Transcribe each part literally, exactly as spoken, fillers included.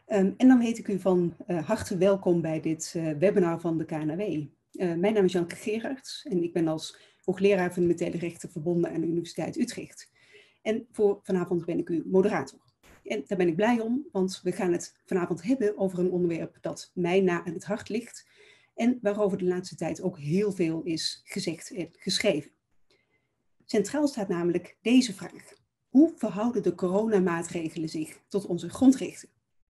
Um, en dan heet ik u van uh, harte welkom bij dit uh, webinar van de K N W. Uh, mijn naam is Janke Gerards en ik ben als hoogleraar fundamentele rechten verbonden aan de Universiteit Utrecht. En voor vanavond ben ik uw moderator. En daar ben ik blij om, want we gaan het vanavond hebben over een onderwerp dat mij na aan het hart ligt en waarover de laatste tijd ook heel veel is gezegd en geschreven. Centraal staat namelijk deze vraag: hoe verhouden de coronamaatregelen zich tot onze grondrechten?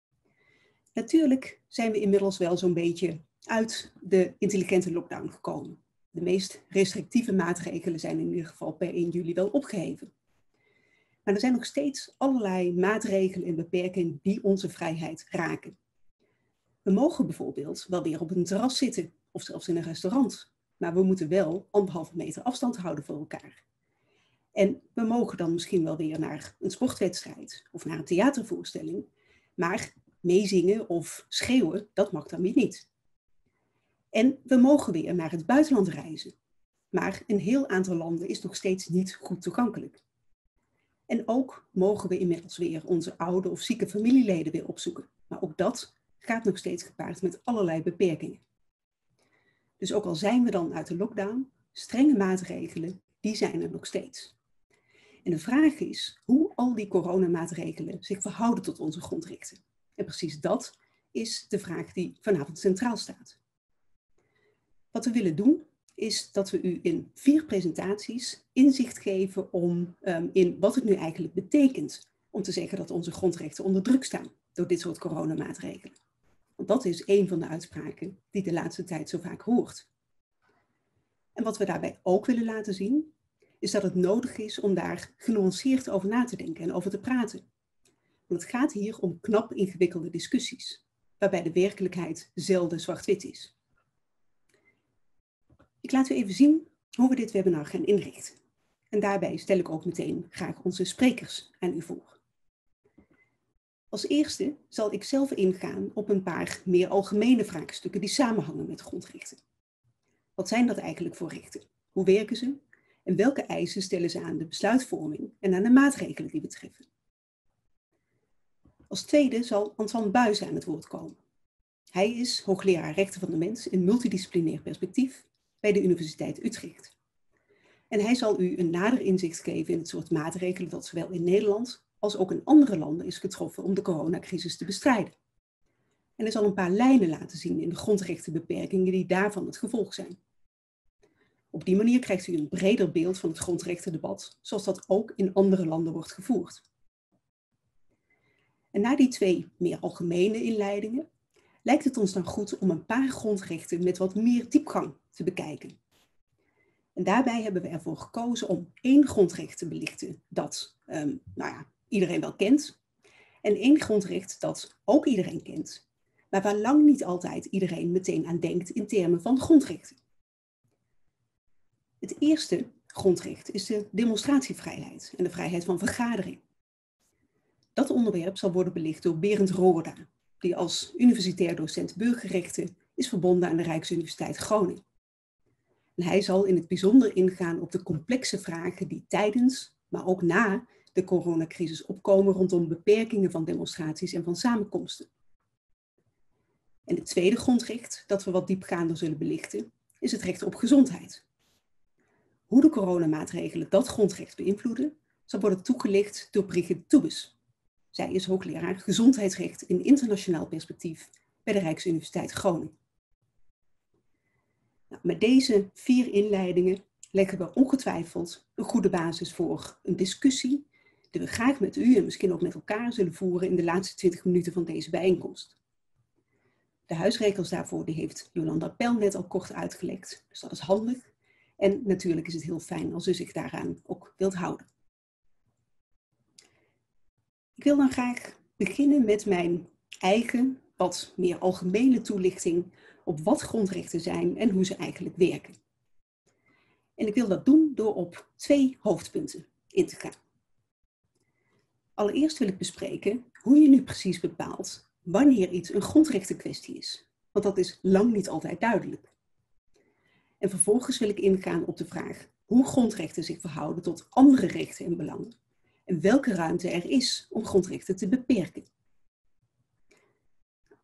Natuurlijk zijn we inmiddels wel zo'n beetje uit de intelligente lockdown gekomen. De meest restrictieve maatregelen zijn in ieder geval per één juli wel opgeheven. Maar er zijn nog steeds allerlei maatregelen en beperkingen die onze vrijheid raken. We mogen bijvoorbeeld wel weer op een terras zitten of zelfs in een restaurant, maar we moeten wel anderhalve meter afstand houden voor elkaar. En we mogen dan misschien wel weer naar een sportwedstrijd of naar een theatervoorstelling, maar meezingen of schreeuwen, dat mag dan weer niet. En we mogen weer naar het buitenland reizen, maar een heel aantal landen is nog steeds niet goed toegankelijk. En ook mogen we inmiddels weer onze oude of zieke familieleden weer opzoeken, maar ook dat gaat nog steeds gepaard met allerlei beperkingen. Dus ook al zijn we dan uit de lockdown, strenge maatregelen, die zijn er nog steeds. En de vraag is hoe al die coronamaatregelen zich verhouden tot onze grondrechten. En precies dat is de vraag die vanavond centraal staat. Wat we willen doen is dat we u in vier presentaties inzicht geven om, um, in wat het nu eigenlijk betekent om te zeggen dat onze grondrechten onder druk staan door dit soort coronamaatregelen. Want dat is een van de uitspraken die de laatste tijd zo vaak hoort. En wat we daarbij ook willen laten zien is dat het nodig is om daar genuanceerd over na te denken en over te praten. Want het gaat hier om knap ingewikkelde discussies, waarbij de werkelijkheid zelden zwart-wit is. Ik laat u even zien hoe we dit webinar gaan inrichten. En daarbij stel ik ook meteen graag onze sprekers aan u voor. Als eerste zal ik zelf ingaan op een paar meer algemene vraagstukken die samenhangen met grondrechten. Wat zijn dat eigenlijk voor rechten? Hoe werken ze? En welke eisen stellen ze aan de besluitvorming en aan de maatregelen die we treffen? Als tweede zal Antoine Buijsen aan het woord komen. Hij is hoogleraar rechten van de mens in multidisciplinair perspectief bij de Universiteit Utrecht. En hij zal u een nader inzicht geven in het soort maatregelen dat zowel in Nederland als ook in andere landen is getroffen om de coronacrisis te bestrijden. En hij zal een paar lijnen laten zien in de grondrechtenbeperkingen die daarvan het gevolg zijn. Op die manier krijgt u een breder beeld van het grondrechtendebat, zoals dat ook in andere landen wordt gevoerd. En na die twee meer algemene inleidingen lijkt het ons dan goed om een paar grondrechten met wat meer diepgang te bekijken. En daarbij hebben we ervoor gekozen om één grondrecht te belichten dat um, nou ja, iedereen wel kent. En één grondrecht dat ook iedereen kent, maar waar lang niet altijd iedereen meteen aan denkt in termen van grondrechten. Het eerste grondrecht is de demonstratievrijheid en de vrijheid van vergadering. Dat onderwerp zal worden belicht door Berend Roorda, die als universitair docent burgerrechten is verbonden aan de Rijksuniversiteit Groningen. En hij zal in het bijzonder ingaan op de complexe vragen die tijdens, maar ook na de coronacrisis opkomen rondom beperkingen van demonstraties en van samenkomsten. En het tweede grondrecht dat we wat diepgaander zullen belichten is het recht op gezondheid. Hoe de coronamaatregelen dat grondrecht beïnvloeden zal worden toegelicht door Brigitte Toebes. Zij is hoogleraar gezondheidsrecht in internationaal perspectief bij de Rijksuniversiteit Groningen. Nou, met deze vier inleidingen leggen we ongetwijfeld een goede basis voor een discussie die we graag met u en misschien ook met elkaar zullen voeren in de laatste twintig minuten van deze bijeenkomst. De huisregels daarvoor die heeft Jolanda Pel net al kort uitgelegd, dus dat is handig. En natuurlijk is het heel fijn als u zich daaraan ook wilt houden. Ik wil dan graag beginnen met mijn eigen, wat meer algemene toelichting op wat grondrechten zijn en hoe ze eigenlijk werken. En ik wil dat doen door op twee hoofdpunten in te gaan. Allereerst wil ik bespreken hoe je nu precies bepaalt wanneer iets een grondrechtenkwestie is, want dat is lang niet altijd duidelijk. En vervolgens wil ik ingaan op de vraag hoe grondrechten zich verhouden tot andere rechten en belangen en welke ruimte er is om grondrechten te beperken.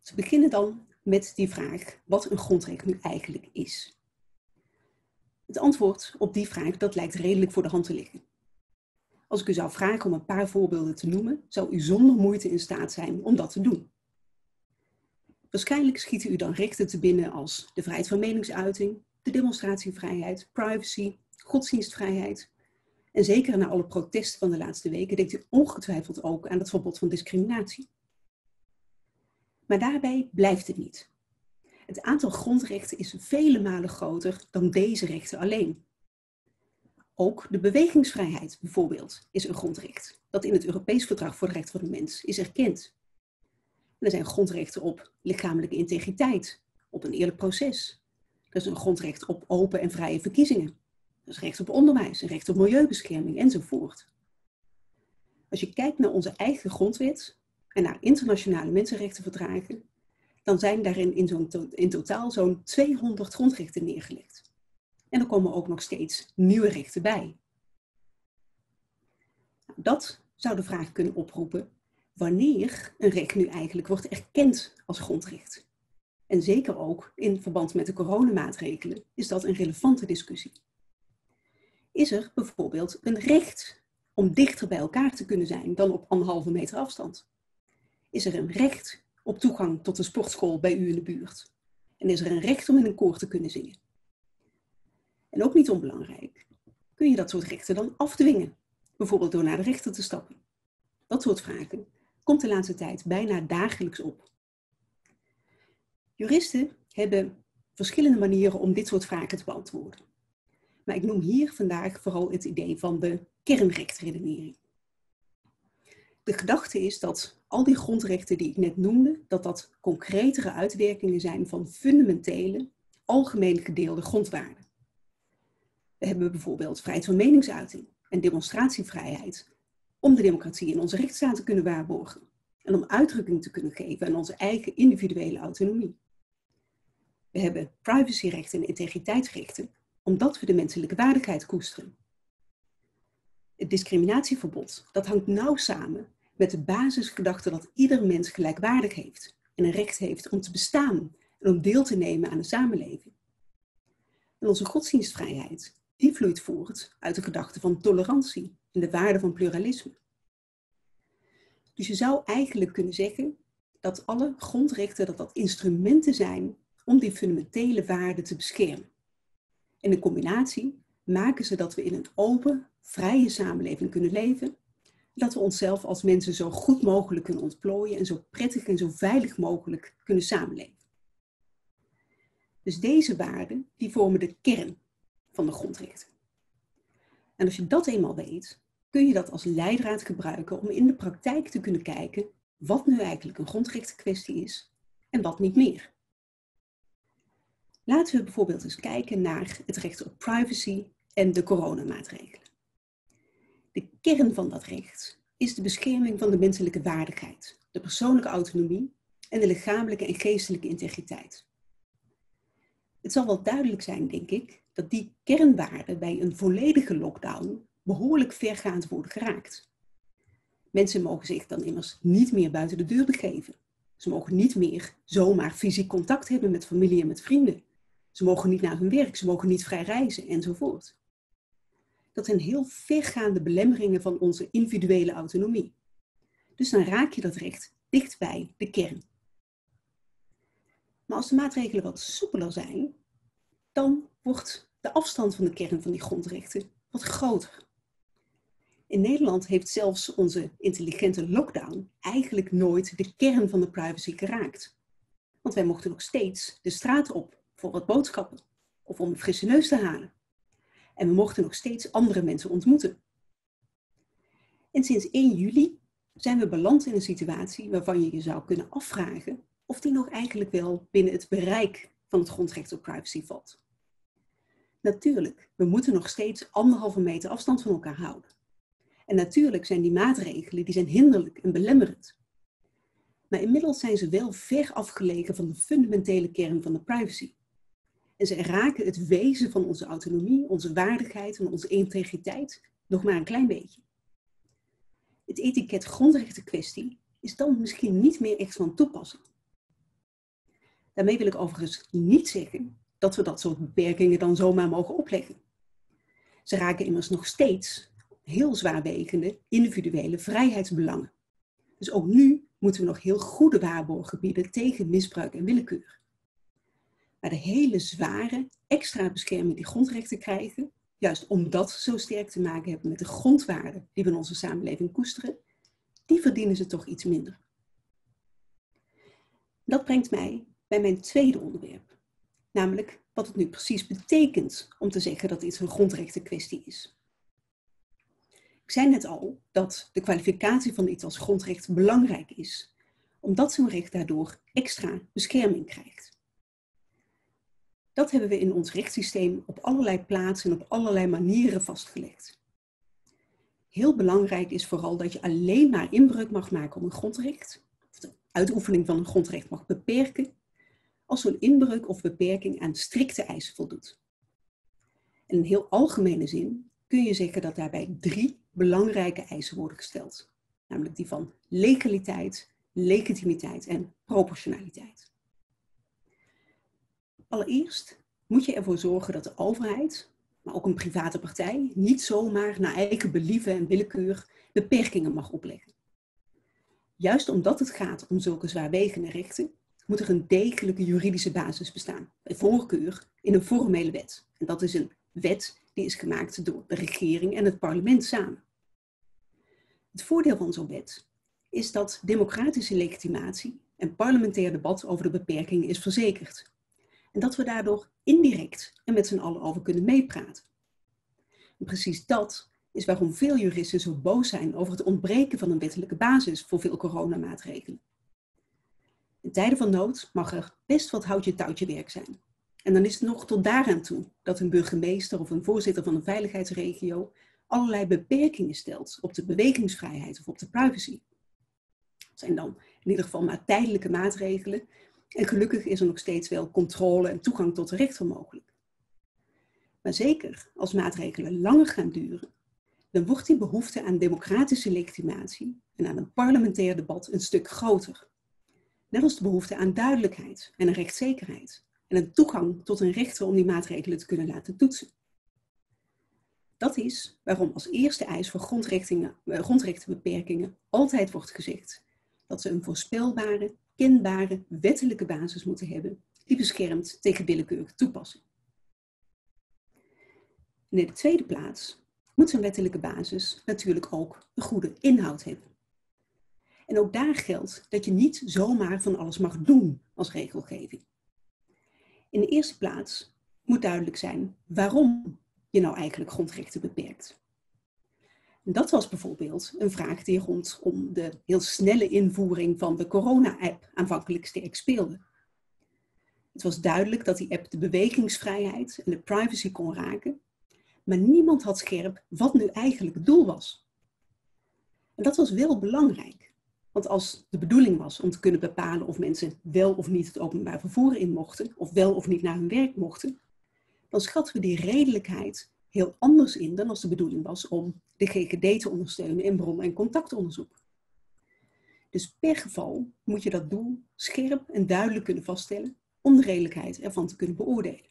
We beginnen dan met die vraag wat een grondrecht nu eigenlijk is. Het antwoord op die vraag dat lijkt redelijk voor de hand te liggen. Als ik u zou vragen om een paar voorbeelden te noemen, zou u zonder moeite in staat zijn om dat te doen. Waarschijnlijk schieten u dan rechten te binnen als de vrijheid van meningsuiting, de demonstratievrijheid, privacy, godsdienstvrijheid. En zeker na alle protesten van de laatste weken denkt u ongetwijfeld ook aan het verbod van discriminatie. Maar daarbij blijft het niet. Het aantal grondrechten is vele malen groter dan deze rechten alleen. Ook de bewegingsvrijheid bijvoorbeeld is een grondrecht, dat in het Europees Verdrag voor de Rechten van de Mens is erkend. En er zijn grondrechten op lichamelijke integriteit, op een eerlijk proces. Er is een grondrecht op open en vrije verkiezingen. Er is recht op onderwijs, een recht op milieubescherming enzovoort. Als je kijkt naar onze eigen grondwet en naar internationale mensenrechtenverdragen, dan zijn daarin in, zo'n to- in totaal zo'n tweehonderd grondrechten neergelegd. En er komen ook nog steeds nieuwe rechten bij. Dat zou de vraag kunnen oproepen wanneer een recht nu eigenlijk wordt erkend als grondrecht. En zeker ook in verband met de coronamaatregelen is dat een relevante discussie. Is er bijvoorbeeld een recht om dichter bij elkaar te kunnen zijn dan op anderhalve meter afstand? Is er een recht op toegang tot een sportschool bij u in de buurt? En is er een recht om in een koor te kunnen zingen? En ook niet onbelangrijk, kun je dat soort rechten dan afdwingen? Bijvoorbeeld door naar de rechter te stappen. Dat soort vragen komt de laatste tijd bijna dagelijks op. Juristen hebben verschillende manieren om dit soort vragen te beantwoorden. Maar ik noem hier vandaag vooral het idee van de kernrechtredenering. De gedachte is dat al die grondrechten die ik net noemde, dat dat concretere uitwerkingen zijn van fundamentele, algemeen gedeelde grondwaarden. We hebben bijvoorbeeld vrijheid van meningsuiting en demonstratievrijheid om de democratie in onze rechtsstaat te kunnen waarborgen en om uitdrukking te kunnen geven aan onze eigen individuele autonomie. We hebben privacyrechten en integriteitsrechten omdat we de menselijke waardigheid koesteren. Het discriminatieverbod dat hangt nauw samen met de basisgedachte dat ieder mens gelijkwaardig heeft en een recht heeft om te bestaan en om deel te nemen aan de samenleving. En onze godsdienstvrijheid die vloeit voort uit de gedachte van tolerantie en de waarde van pluralisme. Dus je zou eigenlijk kunnen zeggen dat alle grondrechten dat dat instrumenten zijn om die fundamentele waarden te beschermen. En in combinatie maken ze dat we in een open, vrije samenleving kunnen leven. Dat we onszelf als mensen zo goed mogelijk kunnen ontplooien en zo prettig en zo veilig mogelijk kunnen samenleven. Dus deze waarden die vormen de kern van de grondrechten. En als je dat eenmaal weet, kun je dat als leidraad gebruiken om in de praktijk te kunnen kijken wat nu eigenlijk een grondrechtenkwestie is en wat niet meer. Laten we bijvoorbeeld eens kijken naar het recht op privacy en de coronamaatregelen. De kern van dat recht is de bescherming van de menselijke waardigheid, de persoonlijke autonomie en de lichamelijke en geestelijke integriteit. Het zal wel duidelijk zijn, denk ik, dat die kernwaarden bij een volledige lockdown behoorlijk vergaand worden geraakt. Mensen mogen zich dan immers niet meer buiten de deur begeven. Ze mogen niet meer zomaar fysiek contact hebben met familie en met vrienden. Ze mogen niet naar hun werk, ze mogen niet vrij reizen enzovoort. Dat zijn heel vergaande belemmeringen van onze individuele autonomie. Dus dan raak je dat recht dicht bij de kern. Maar als de maatregelen wat soepeler zijn, dan wordt de afstand van de kern van die grondrechten wat groter. In Nederland heeft zelfs onze intelligente lockdown eigenlijk nooit de kern van de privacy geraakt. Want wij mochten nog steeds de straat op voor wat boodschappen of om een frisse neus te halen. En we mochten nog steeds andere mensen ontmoeten. En sinds één juli zijn we beland in een situatie waarvan je je zou kunnen afvragen of die nog eigenlijk wel binnen het bereik van het grondrecht op privacy valt. Natuurlijk, we moeten nog steeds anderhalve meter afstand van elkaar houden. En natuurlijk zijn die maatregelen die zijn hinderlijk en belemmerend. Maar inmiddels zijn ze wel ver afgelegen van de fundamentele kern van de privacy. En ze raken het wezen van onze autonomie, onze waardigheid en onze integriteit nog maar een klein beetje. Het etiket grondrechtenkwestie is dan misschien niet meer echt van toepassing. Daarmee wil ik overigens niet zeggen dat we dat soort beperkingen dan zomaar mogen opleggen. Ze raken immers nog steeds heel zwaarwegende individuele vrijheidsbelangen. Dus ook nu moeten we nog heel goede waarborgen bieden tegen misbruik en willekeur. Maar de hele zware extra bescherming die grondrechten krijgen, juist omdat ze zo sterk te maken hebben met de grondwaarden die we in onze samenleving koesteren, die verdienen ze toch iets minder. Dat brengt mij bij mijn tweede onderwerp, namelijk wat het nu precies betekent om te zeggen dat iets een grondrechtenkwestie is. Ik zei net al dat de kwalificatie van iets als grondrecht belangrijk is, omdat zo'n recht daardoor extra bescherming krijgt. Dat hebben we in ons rechtssysteem op allerlei plaatsen en op allerlei manieren vastgelegd. Heel belangrijk is vooral dat je alleen maar inbreuk mag maken op een grondrecht, of de uitoefening van een grondrecht mag beperken, als zo'n inbreuk of beperking aan strikte eisen voldoet. In een heel algemene zin kun je zeggen dat daarbij drie belangrijke eisen worden gesteld, namelijk die van legaliteit, legitimiteit en proportionaliteit. Allereerst moet je ervoor zorgen dat de overheid, maar ook een private partij, niet zomaar naar eigen believen en willekeur beperkingen mag opleggen. Juist omdat het gaat om zulke zwaarwegende rechten, moet er een degelijke juridische basis bestaan, bij voorkeur in een formele wet. En dat is een wet die is gemaakt door de regering en het parlement samen. Het voordeel van zo'n wet is dat democratische legitimatie en parlementair debat over de beperkingen is verzekerd. En dat we daardoor indirect er met z'n allen over kunnen meepraten. En precies dat is waarom veel juristen zo boos zijn over het ontbreken van een wettelijke basis voor veel coronamaatregelen. In tijden van nood mag er best wat houtje-touwtje werk zijn. En dan is het nog tot daaraan toe dat een burgemeester of een voorzitter van een veiligheidsregio allerlei beperkingen stelt op de bewegingsvrijheid of op de privacy. Dat zijn dan in ieder geval maar tijdelijke maatregelen. En gelukkig is er nog steeds wel controle en toegang tot de rechter mogelijk. Maar zeker als maatregelen langer gaan duren, dan wordt die behoefte aan democratische legitimatie en aan een parlementair debat een stuk groter. Net als de behoefte aan duidelijkheid en een rechtszekerheid en een toegang tot een rechter om die maatregelen te kunnen laten toetsen. Dat is waarom als eerste eis voor grondrechtenbeperkingen altijd wordt gezegd dat ze een voorspelbare, kenbare wettelijke basis moeten hebben die beschermt tegen willekeurige toepassing. En in de tweede plaats moet zo'n wettelijke basis natuurlijk ook een goede inhoud hebben. En ook daar geldt dat je niet zomaar van alles mag doen als regelgeving. In de eerste plaats moet duidelijk zijn waarom je nou eigenlijk grondrechten beperkt. En dat was bijvoorbeeld een vraag die rondom de heel snelle invoering van de corona-app aanvankelijk sterk speelde. Het was duidelijk dat die app de bewegingsvrijheid en de privacy kon raken, maar niemand had scherp wat nu eigenlijk het doel was. En dat was wel belangrijk, want als de bedoeling was om te kunnen bepalen of mensen wel of niet het openbaar vervoer in mochten, of wel of niet naar hun werk mochten, dan schatten we die redelijkheid heel anders in dan als de bedoeling was om de G G D te ondersteunen in bron- en contactonderzoek. Dus per geval moet je dat doel scherp en duidelijk kunnen vaststellen om de redelijkheid ervan te kunnen beoordelen.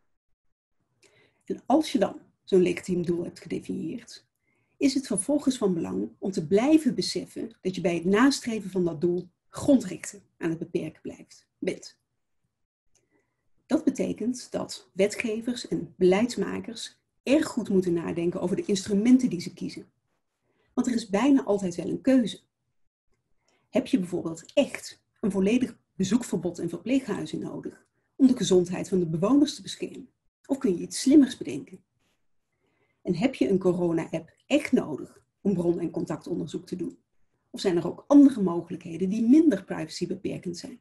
En als je dan zo'n legitiem doel hebt gedefinieerd, is het vervolgens van belang om te blijven beseffen dat je bij het nastreven van dat doel grondrechten aan het beperken blijft, bent. Dat betekent dat wetgevers en beleidsmakers erg goed moeten nadenken over de instrumenten die ze kiezen. Want er is bijna altijd wel een keuze. Heb je bijvoorbeeld echt een volledig bezoekverbod in verpleeghuizen nodig om de gezondheid van de bewoners te beschermen? Of kun je iets slimmers bedenken? En heb je een corona-app echt nodig om bron- en contactonderzoek te doen? Of zijn er ook andere mogelijkheden die minder privacybeperkend zijn?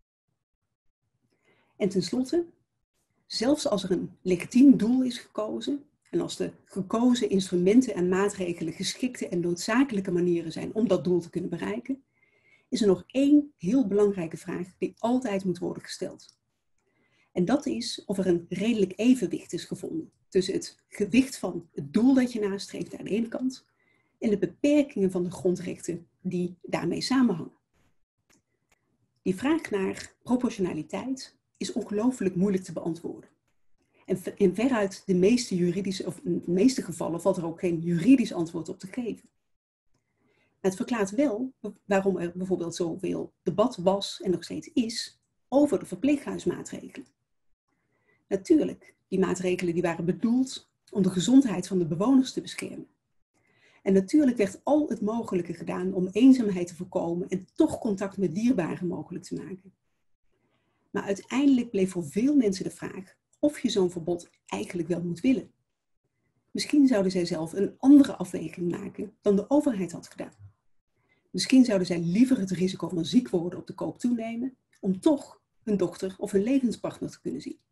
En tenslotte, zelfs als er een legitiem doel is gekozen en als de gekozen instrumenten en maatregelen geschikte en noodzakelijke manieren zijn om dat doel te kunnen bereiken, is er nog één heel belangrijke vraag die altijd moet worden gesteld. En dat is of er een redelijk evenwicht is gevonden tussen het gewicht van het doel dat je nastreeft aan de ene kant en de beperkingen van de grondrechten die daarmee samenhangen. Die vraag naar proportionaliteit is ongelooflijk moeilijk te beantwoorden. En in veruit de meeste juridische, of in de meeste gevallen valt er ook geen juridisch antwoord op te geven. Maar het verklaart wel waarom er bijvoorbeeld zoveel debat was en nog steeds is over de verpleeghuismaatregelen. Natuurlijk, die maatregelen die waren bedoeld om de gezondheid van de bewoners te beschermen. En natuurlijk werd al het mogelijke gedaan om eenzaamheid te voorkomen en toch contact met dierbaren mogelijk te maken. Maar uiteindelijk bleef voor veel mensen de vraag of je zo'n verbod eigenlijk wel moet willen. Misschien zouden zij zelf een andere afweging maken dan de overheid had gedaan. Misschien zouden zij liever het risico van ziek worden op de koop toenemen om toch hun dochter of hun levenspartner te kunnen zien.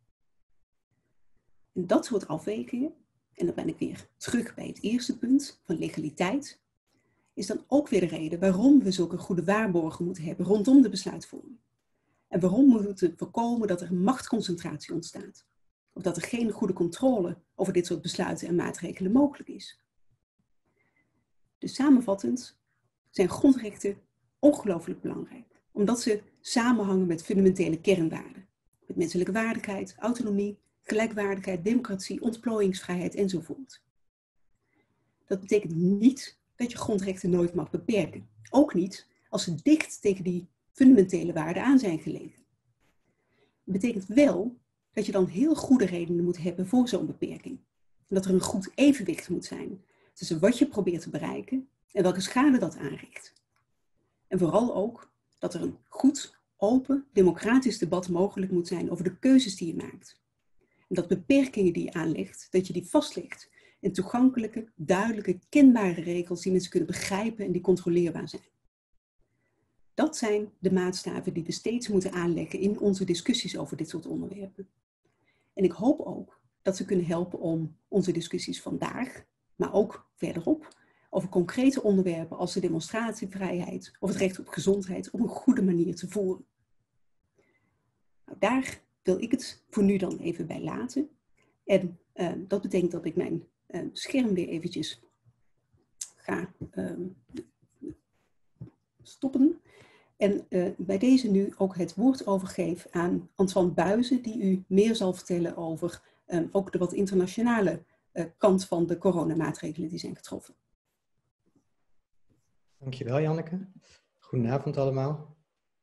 En dat soort afwegingen, en dan ben ik weer terug bij het eerste punt van legaliteit, is dan ook weer de reden waarom we zulke goede waarborgen moeten hebben rondom de besluitvorming. En waarom we moeten voorkomen dat er een machtsconcentratie ontstaat. Of dat er geen goede controle over dit soort besluiten en maatregelen mogelijk is. Dus samenvattend zijn grondrechten ongelooflijk belangrijk. Omdat ze samenhangen met fundamentele kernwaarden. Met menselijke waardigheid, autonomie, gelijkwaardigheid, democratie, ontplooiingsvrijheid enzovoort. Dat betekent niet dat je grondrechten nooit mag beperken. Ook niet als ze dicht tegen die fundamentele waarden aan zijn gelegen. Het betekent wel dat je dan heel goede redenen moet hebben voor zo'n beperking. En dat er een goed evenwicht moet zijn tussen wat je probeert te bereiken en welke schade dat aanricht. En vooral ook dat er een goed, open, democratisch debat mogelijk moet zijn over de keuzes die je maakt. En dat beperkingen die je aanlegt, dat je die vastlegt in toegankelijke, duidelijke, kenbare regels die mensen kunnen begrijpen en die controleerbaar zijn. Dat zijn de maatstaven die we steeds moeten aanleggen in onze discussies over dit soort onderwerpen. En ik hoop ook dat ze kunnen helpen om onze discussies vandaag, maar ook verderop, over concrete onderwerpen als de demonstratievrijheid of het recht op gezondheid op een goede manier te voeren. Nou, daar wil ik het voor nu dan even bij laten. En uh, dat betekent dat ik mijn uh, scherm weer eventjes ga uh, stoppen. En uh, bij deze nu ook het woord overgeef aan Antoine Buizen, die u meer zal vertellen over uh, ook de wat internationale uh, kant van de coronamaatregelen die zijn getroffen. Dankjewel, Janneke. Goedenavond allemaal.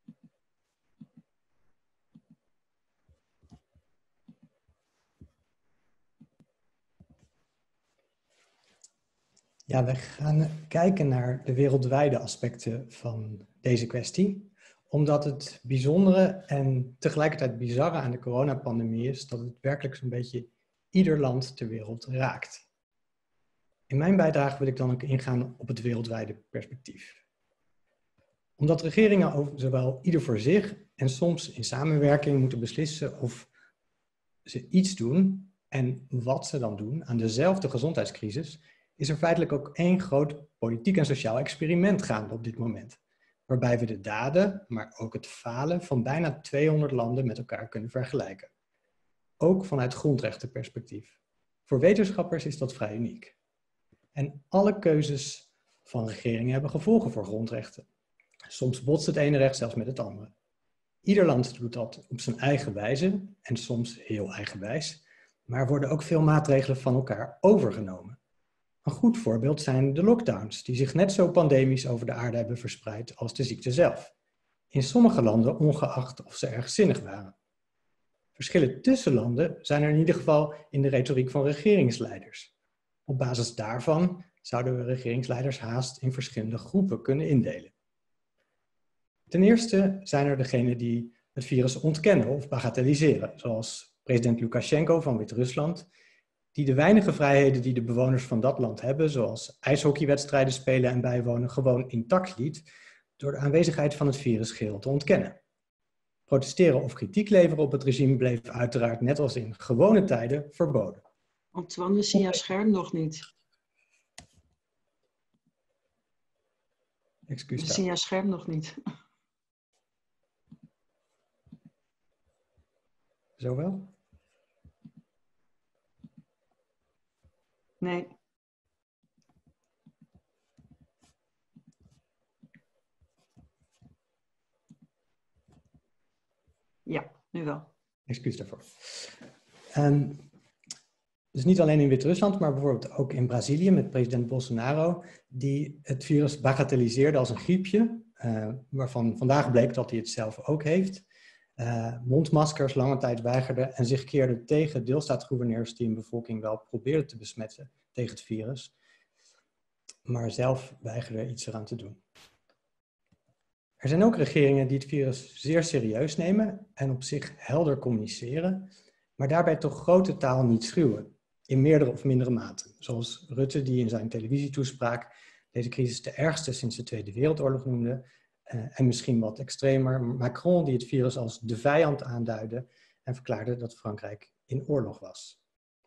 Ja, we gaan kijken naar de wereldwijde aspecten van deze kwestie. Omdat het bijzondere en tegelijkertijd bizarre aan de coronapandemie is dat het werkelijk zo'n beetje ieder land ter wereld raakt. In mijn bijdrage wil ik dan ook ingaan op het wereldwijde perspectief. Omdat regeringen over, zowel ieder voor zich en soms in samenwerking moeten beslissen of ze iets doen en wat ze dan doen aan dezelfde gezondheidscrisis, is er feitelijk ook één groot politiek en sociaal experiment gaande op dit moment. Waarbij we de daden, maar ook het falen van bijna tweehonderd landen met elkaar kunnen vergelijken. Ook vanuit grondrechtenperspectief. Voor wetenschappers is dat vrij uniek. En alle keuzes van regeringen hebben gevolgen voor grondrechten. Soms botst het ene recht zelfs met het andere. Ieder land doet dat op zijn eigen wijze en soms heel eigenwijs. Maar er worden ook veel maatregelen van elkaar overgenomen. Een goed voorbeeld zijn de lockdowns, die zich net zo pandemisch over de aarde hebben verspreid als de ziekte zelf. In sommige landen ongeacht of ze erg zinnig waren. Verschillen tussen landen zijn er in ieder geval in de retoriek van regeringsleiders. Op basis daarvan zouden we regeringsleiders haast in verschillende groepen kunnen indelen. Ten eerste zijn er degenen die het virus ontkennen of bagatelliseren, zoals president Lukasjenko van Wit-Rusland, die de weinige vrijheden die de bewoners van dat land hebben, zoals ijshockeywedstrijden spelen en bijwonen, gewoon intact liet, door de aanwezigheid van het virus geheel te ontkennen. Protesteren of kritiek leveren op het regime bleef uiteraard net als in gewone tijden verboden. Antoine, we zien jouw scherm nog niet. Excuus. We zien jouw scherm nog niet. Zo wel? Nee. Nu wel. Excuus daarvoor. Um, dus niet alleen in Wit-Rusland, maar bijvoorbeeld ook in Brazilië met president Bolsonaro, die het virus bagatelliseerde als een griepje, uh, waarvan vandaag bleek dat hij het zelf ook heeft. Uh, mondmaskers lange tijd weigerde en zich keerde tegen deelstaatgouverneurs die een bevolking wel probeerden te besmetten tegen het virus, maar zelf weigerden iets eraan te doen. Er zijn ook regeringen die het virus zeer serieus nemen en op zich helder communiceren, maar daarbij toch grote taal niet schuwen, in meerdere of mindere mate. Zoals Rutte, die in zijn televisietoespraak deze crisis de ergste sinds de Tweede Wereldoorlog noemde, uh, en misschien wat extremer Macron, die het virus als de vijand aanduidde en verklaarde dat Frankrijk in oorlog was.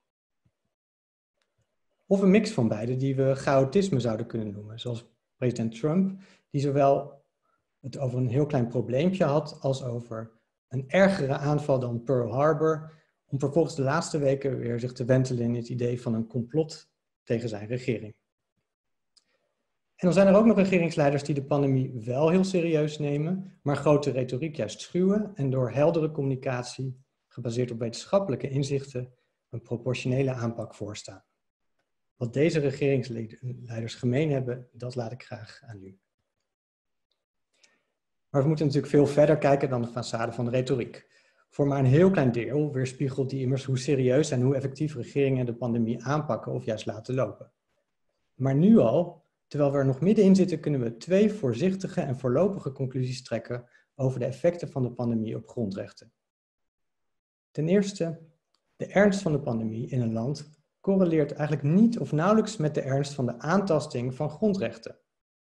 Of een mix van beide die we chaotisme zouden kunnen noemen, zoals president Trump, die zowel het over een heel klein probleempje had als over een ergere aanval dan Pearl Harbor, om vervolgens de laatste weken weer zich te wentelen in het idee van een complot tegen zijn regering. En dan zijn er ook nog regeringsleiders die de pandemie wel heel serieus nemen, maar grote retoriek juist schuwen en door heldere communicatie, gebaseerd op wetenschappelijke inzichten, een proportionele aanpak voorstaan. Wat deze regeringsleiders gemeen hebben, dat laat ik graag aan u. Maar we moeten natuurlijk veel verder kijken dan de façade van de retoriek. Voor maar een heel klein deel weerspiegelt die immers hoe serieus en hoe effectief regeringen de pandemie aanpakken of juist laten lopen. Maar nu al, terwijl we er nog middenin zitten, kunnen we twee voorzichtige en voorlopige conclusies trekken over de effecten van de pandemie op grondrechten. Ten eerste, de ernst van de pandemie in een land correleert eigenlijk niet of nauwelijks met de ernst van de aantasting van grondrechten.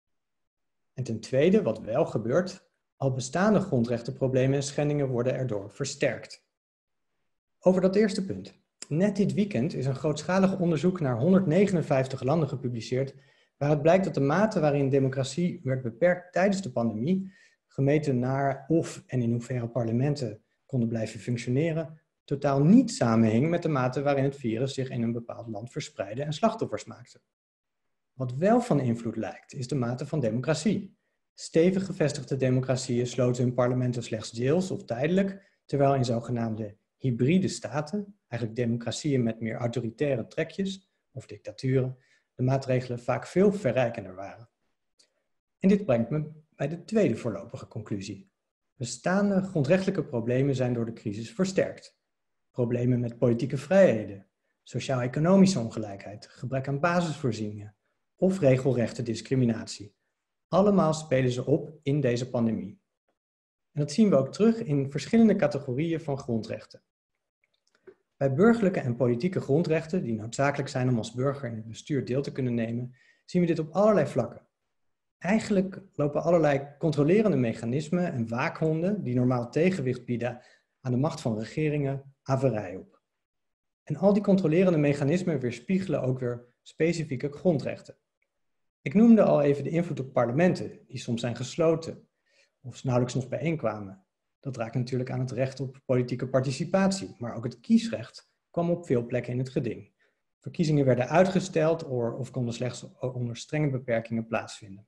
En ten tweede, wat wel gebeurt, al bestaande grondrechtenproblemen en schendingen worden erdoor versterkt. Over dat eerste punt. Net dit weekend is een grootschalig onderzoek naar honderdnegenenvijftig landen gepubliceerd, waaruit blijkt dat de mate waarin democratie werd beperkt tijdens de pandemie, gemeten naar of en in hoeverre parlementen konden blijven functioneren, totaal niet samenhing met de mate waarin het virus zich in een bepaald land verspreidde en slachtoffers maakte. Wat wel van invloed lijkt, is de mate van democratie. Stevig gevestigde democratieën sloten hun parlementen slechts deels of tijdelijk, terwijl in zogenaamde hybride staten, eigenlijk democratieën met meer autoritaire trekjes, of dictaturen, de maatregelen vaak veel verrijkender waren. En dit brengt me bij de tweede voorlopige conclusie. Bestaande grondrechtelijke problemen zijn door de crisis versterkt. Problemen met politieke vrijheden, sociaal-economische ongelijkheid, gebrek aan basisvoorzieningen of regelrechte discriminatie. Allemaal spelen ze op in deze pandemie. En dat zien we ook terug in verschillende categorieën van grondrechten. Bij burgerlijke en politieke grondrechten, die noodzakelijk zijn om als burger in het bestuur deel te kunnen nemen, zien we dit op allerlei vlakken. Eigenlijk lopen allerlei controlerende mechanismen en waakhonden, die normaal tegenwicht bieden aan de macht van regeringen, averij op. En al die controlerende mechanismen weerspiegelen ook weer specifieke grondrechten. Ik noemde al even de invloed op parlementen, die soms zijn gesloten of nauwelijks nog bijeenkwamen. Dat raakt natuurlijk aan het recht op politieke participatie, maar ook het kiesrecht kwam op veel plekken in het geding. Verkiezingen werden uitgesteld of konden slechts onder strenge beperkingen plaatsvinden.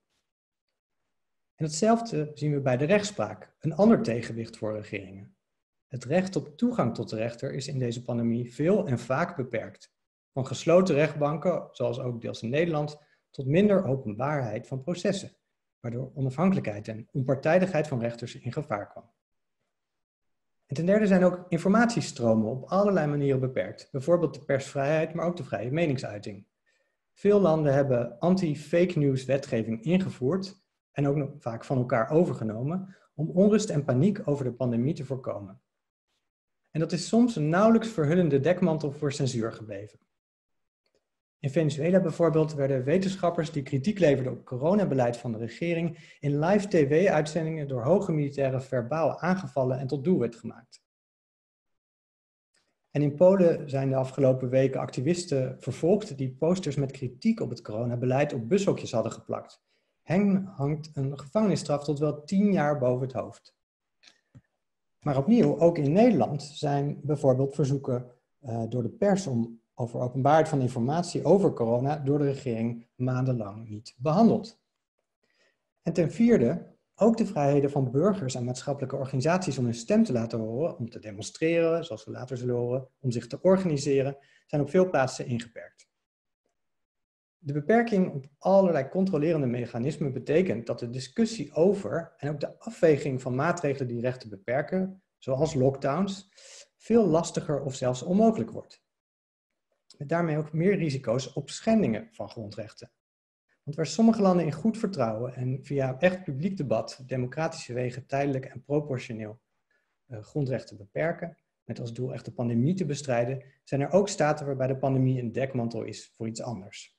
En hetzelfde zien we bij de rechtspraak, een ander tegenwicht voor regeringen. Het recht op toegang tot de rechter is in deze pandemie veel en vaak beperkt. Van gesloten rechtbanken, zoals ook deels in Nederland, tot minder openbaarheid van processen, waardoor onafhankelijkheid en onpartijdigheid van rechters in gevaar kwam. En ten derde zijn ook informatiestromen op allerlei manieren beperkt, bijvoorbeeld de persvrijheid, maar ook de vrije meningsuiting. Veel landen hebben anti-fake news wetgeving ingevoerd en ook nog vaak van elkaar overgenomen om onrust en paniek over de pandemie te voorkomen. En dat is soms een nauwelijks verhullende dekmantel voor censuur gebleven. In Venezuela bijvoorbeeld werden wetenschappers die kritiek leverden op het coronabeleid van de regering in live tv-uitzendingen door hoge militairen verbaal aangevallen en tot doelwit gemaakt. En in Polen zijn de afgelopen weken activisten vervolgd die posters met kritiek op het coronabeleid op bushokjes hadden geplakt. Hen hangt een gevangenisstraf tot wel tien jaar boven het hoofd. Maar opnieuw, ook in Nederland zijn bijvoorbeeld verzoeken uh, door de pers om over openbaarheid van informatie over corona door de regering maandenlang niet behandeld. En ten vierde, Ook de vrijheden van burgers en maatschappelijke organisaties om hun stem te laten horen, om te demonstreren, zoals we later zullen horen, om zich te organiseren, zijn op veel plaatsen ingeperkt. De beperking op allerlei controlerende mechanismen betekent dat de discussie over en ook de afweging van maatregelen die rechten beperken, zoals lockdowns, veel lastiger of zelfs onmogelijk wordt. Met daarmee ook meer risico's op schendingen van grondrechten. Want waar sommige landen in goed vertrouwen en via echt publiek debat democratische wegen tijdelijk en proportioneel uh, grondrechten beperken, met als doel echt de pandemie te bestrijden, zijn er ook staten waarbij de pandemie een dekmantel is voor iets anders.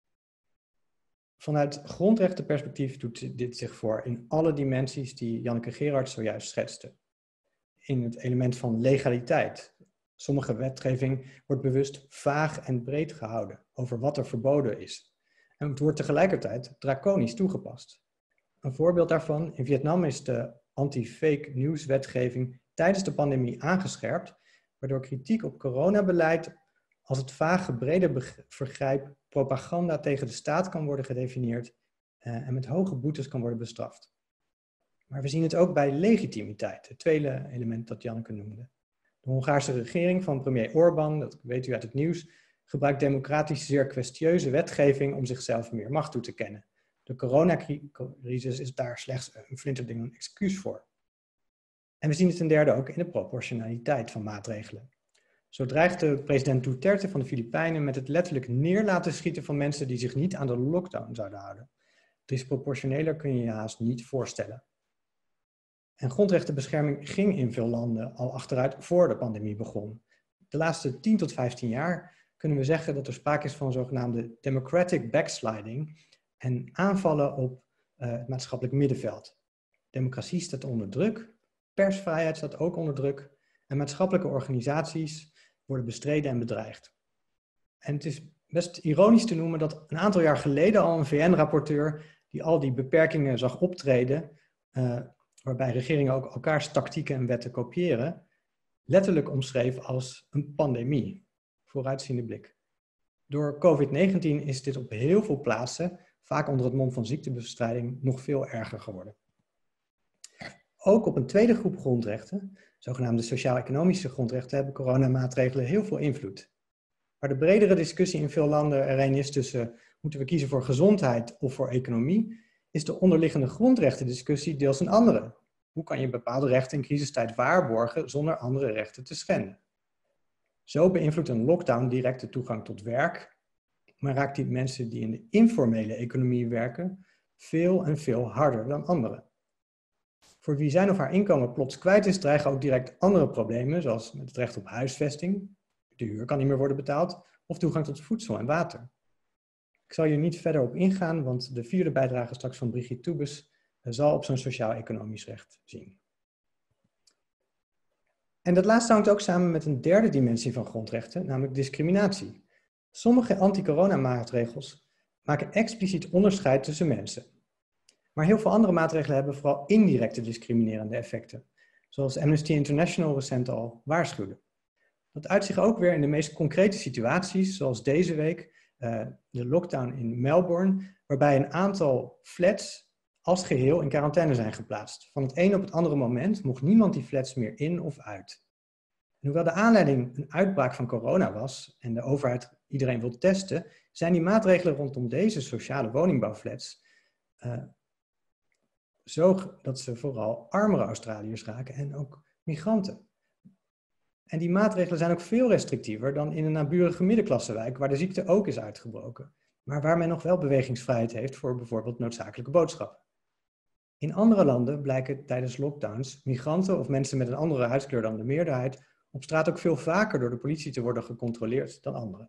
Vanuit grondrechtenperspectief doet dit zich voor in alle dimensies die Janneke Gerards zojuist schetste. In het element van legaliteit. Sommige wetgeving wordt bewust vaag en breed gehouden over wat er verboden is. En het wordt tegelijkertijd draconisch toegepast. Een voorbeeld daarvan, in Vietnam is de anti-fake news wetgeving tijdens de pandemie aangescherpt, waardoor kritiek op coronabeleid als het vage brede vergrijp propaganda tegen de staat kan worden gedefinieerd uh, en met hoge boetes kan worden bestraft. Maar we zien het ook bij legitimiteit, het tweede element dat Janneke noemde. De Hongaarse regering van premier Orbán, dat weet u uit het nieuws, gebruikt democratisch zeer kwestieuze wetgeving om zichzelf meer macht toe te kennen. De coronacrisis is daar slechts een flinterding een excuus voor. En we zien het ten derde ook in de proportionaliteit van maatregelen. Zo dreigde president Duterte van de Filipijnen met het letterlijk neer laten schieten van mensen die zich niet aan de lockdown zouden houden. Disproportioneler kun je je haast niet voorstellen. En grondrechtenbescherming ging in veel landen al achteruit voor de pandemie begon. De laatste tien tot vijftien jaar kunnen we zeggen dat er sprake is van zogenaamde democratic backsliding en aanvallen op uh, het maatschappelijk middenveld. Democratie staat onder druk, persvrijheid staat ook onder druk en maatschappelijke organisaties worden bestreden en bedreigd. En het is best ironisch te noemen dat een aantal jaar geleden al een V N-rapporteur die al die beperkingen zag optreden, uh, waarbij regeringen ook elkaars tactieken en wetten kopiëren, letterlijk omschreef als een pandemie. Vooruitziende blik. Door covid negentien is dit op heel veel plaatsen, vaak onder het mom van ziektebestrijding, nog veel erger geworden. Ook op een tweede groep grondrechten, zogenaamde sociaal-economische grondrechten, hebben coronamaatregelen heel veel invloed. Waar de bredere discussie in veel landen er een is tussen moeten we kiezen voor gezondheid of voor economie, is de onderliggende grondrechtendiscussie deels een andere. Hoe kan je bepaalde rechten in crisistijd waarborgen zonder andere rechten te schenden? Zo beïnvloedt een lockdown direct de toegang tot werk, maar raakt die mensen die in de informele economie werken veel en veel harder dan anderen. Voor wie zijn of haar inkomen plots kwijt is, dreigen ook direct andere problemen, zoals met het recht op huisvesting, de huur kan niet meer worden betaald, of toegang tot voedsel en water. Ik zal hier niet verder op ingaan, want de vierde bijdrage straks van Brigitte Toebes zal op zo'n sociaal-economisch recht zien. En dat laatste hangt ook samen met een derde dimensie van grondrechten, namelijk discriminatie. Sommige anti-corona-maatregels maken expliciet onderscheid tussen mensen. Maar heel veel andere maatregelen hebben vooral indirecte discriminerende effecten, zoals Amnesty International recent al waarschuwde. Dat uit zich ook weer in de meest concrete situaties, zoals deze week uh, de lockdown in Melbourne, waarbij een aantal flats als geheel in quarantaine zijn geplaatst. Van het een op het andere moment mocht niemand die flats meer in of uit. En hoewel de aanleiding een uitbraak van corona was en de overheid iedereen wil testen, zijn die maatregelen rondom deze sociale woningbouwflats uh, zo dat ze vooral armere Australiërs raken en ook migranten. En die maatregelen zijn ook veel restrictiever dan in een naburige middenklassewijk waar de ziekte ook is uitgebroken, maar waar men nog wel bewegingsvrijheid heeft voor bijvoorbeeld noodzakelijke boodschappen. In andere landen blijken tijdens lockdowns migranten of mensen met een andere huidskleur dan de meerderheid op straat ook veel vaker door de politie te worden gecontroleerd dan anderen.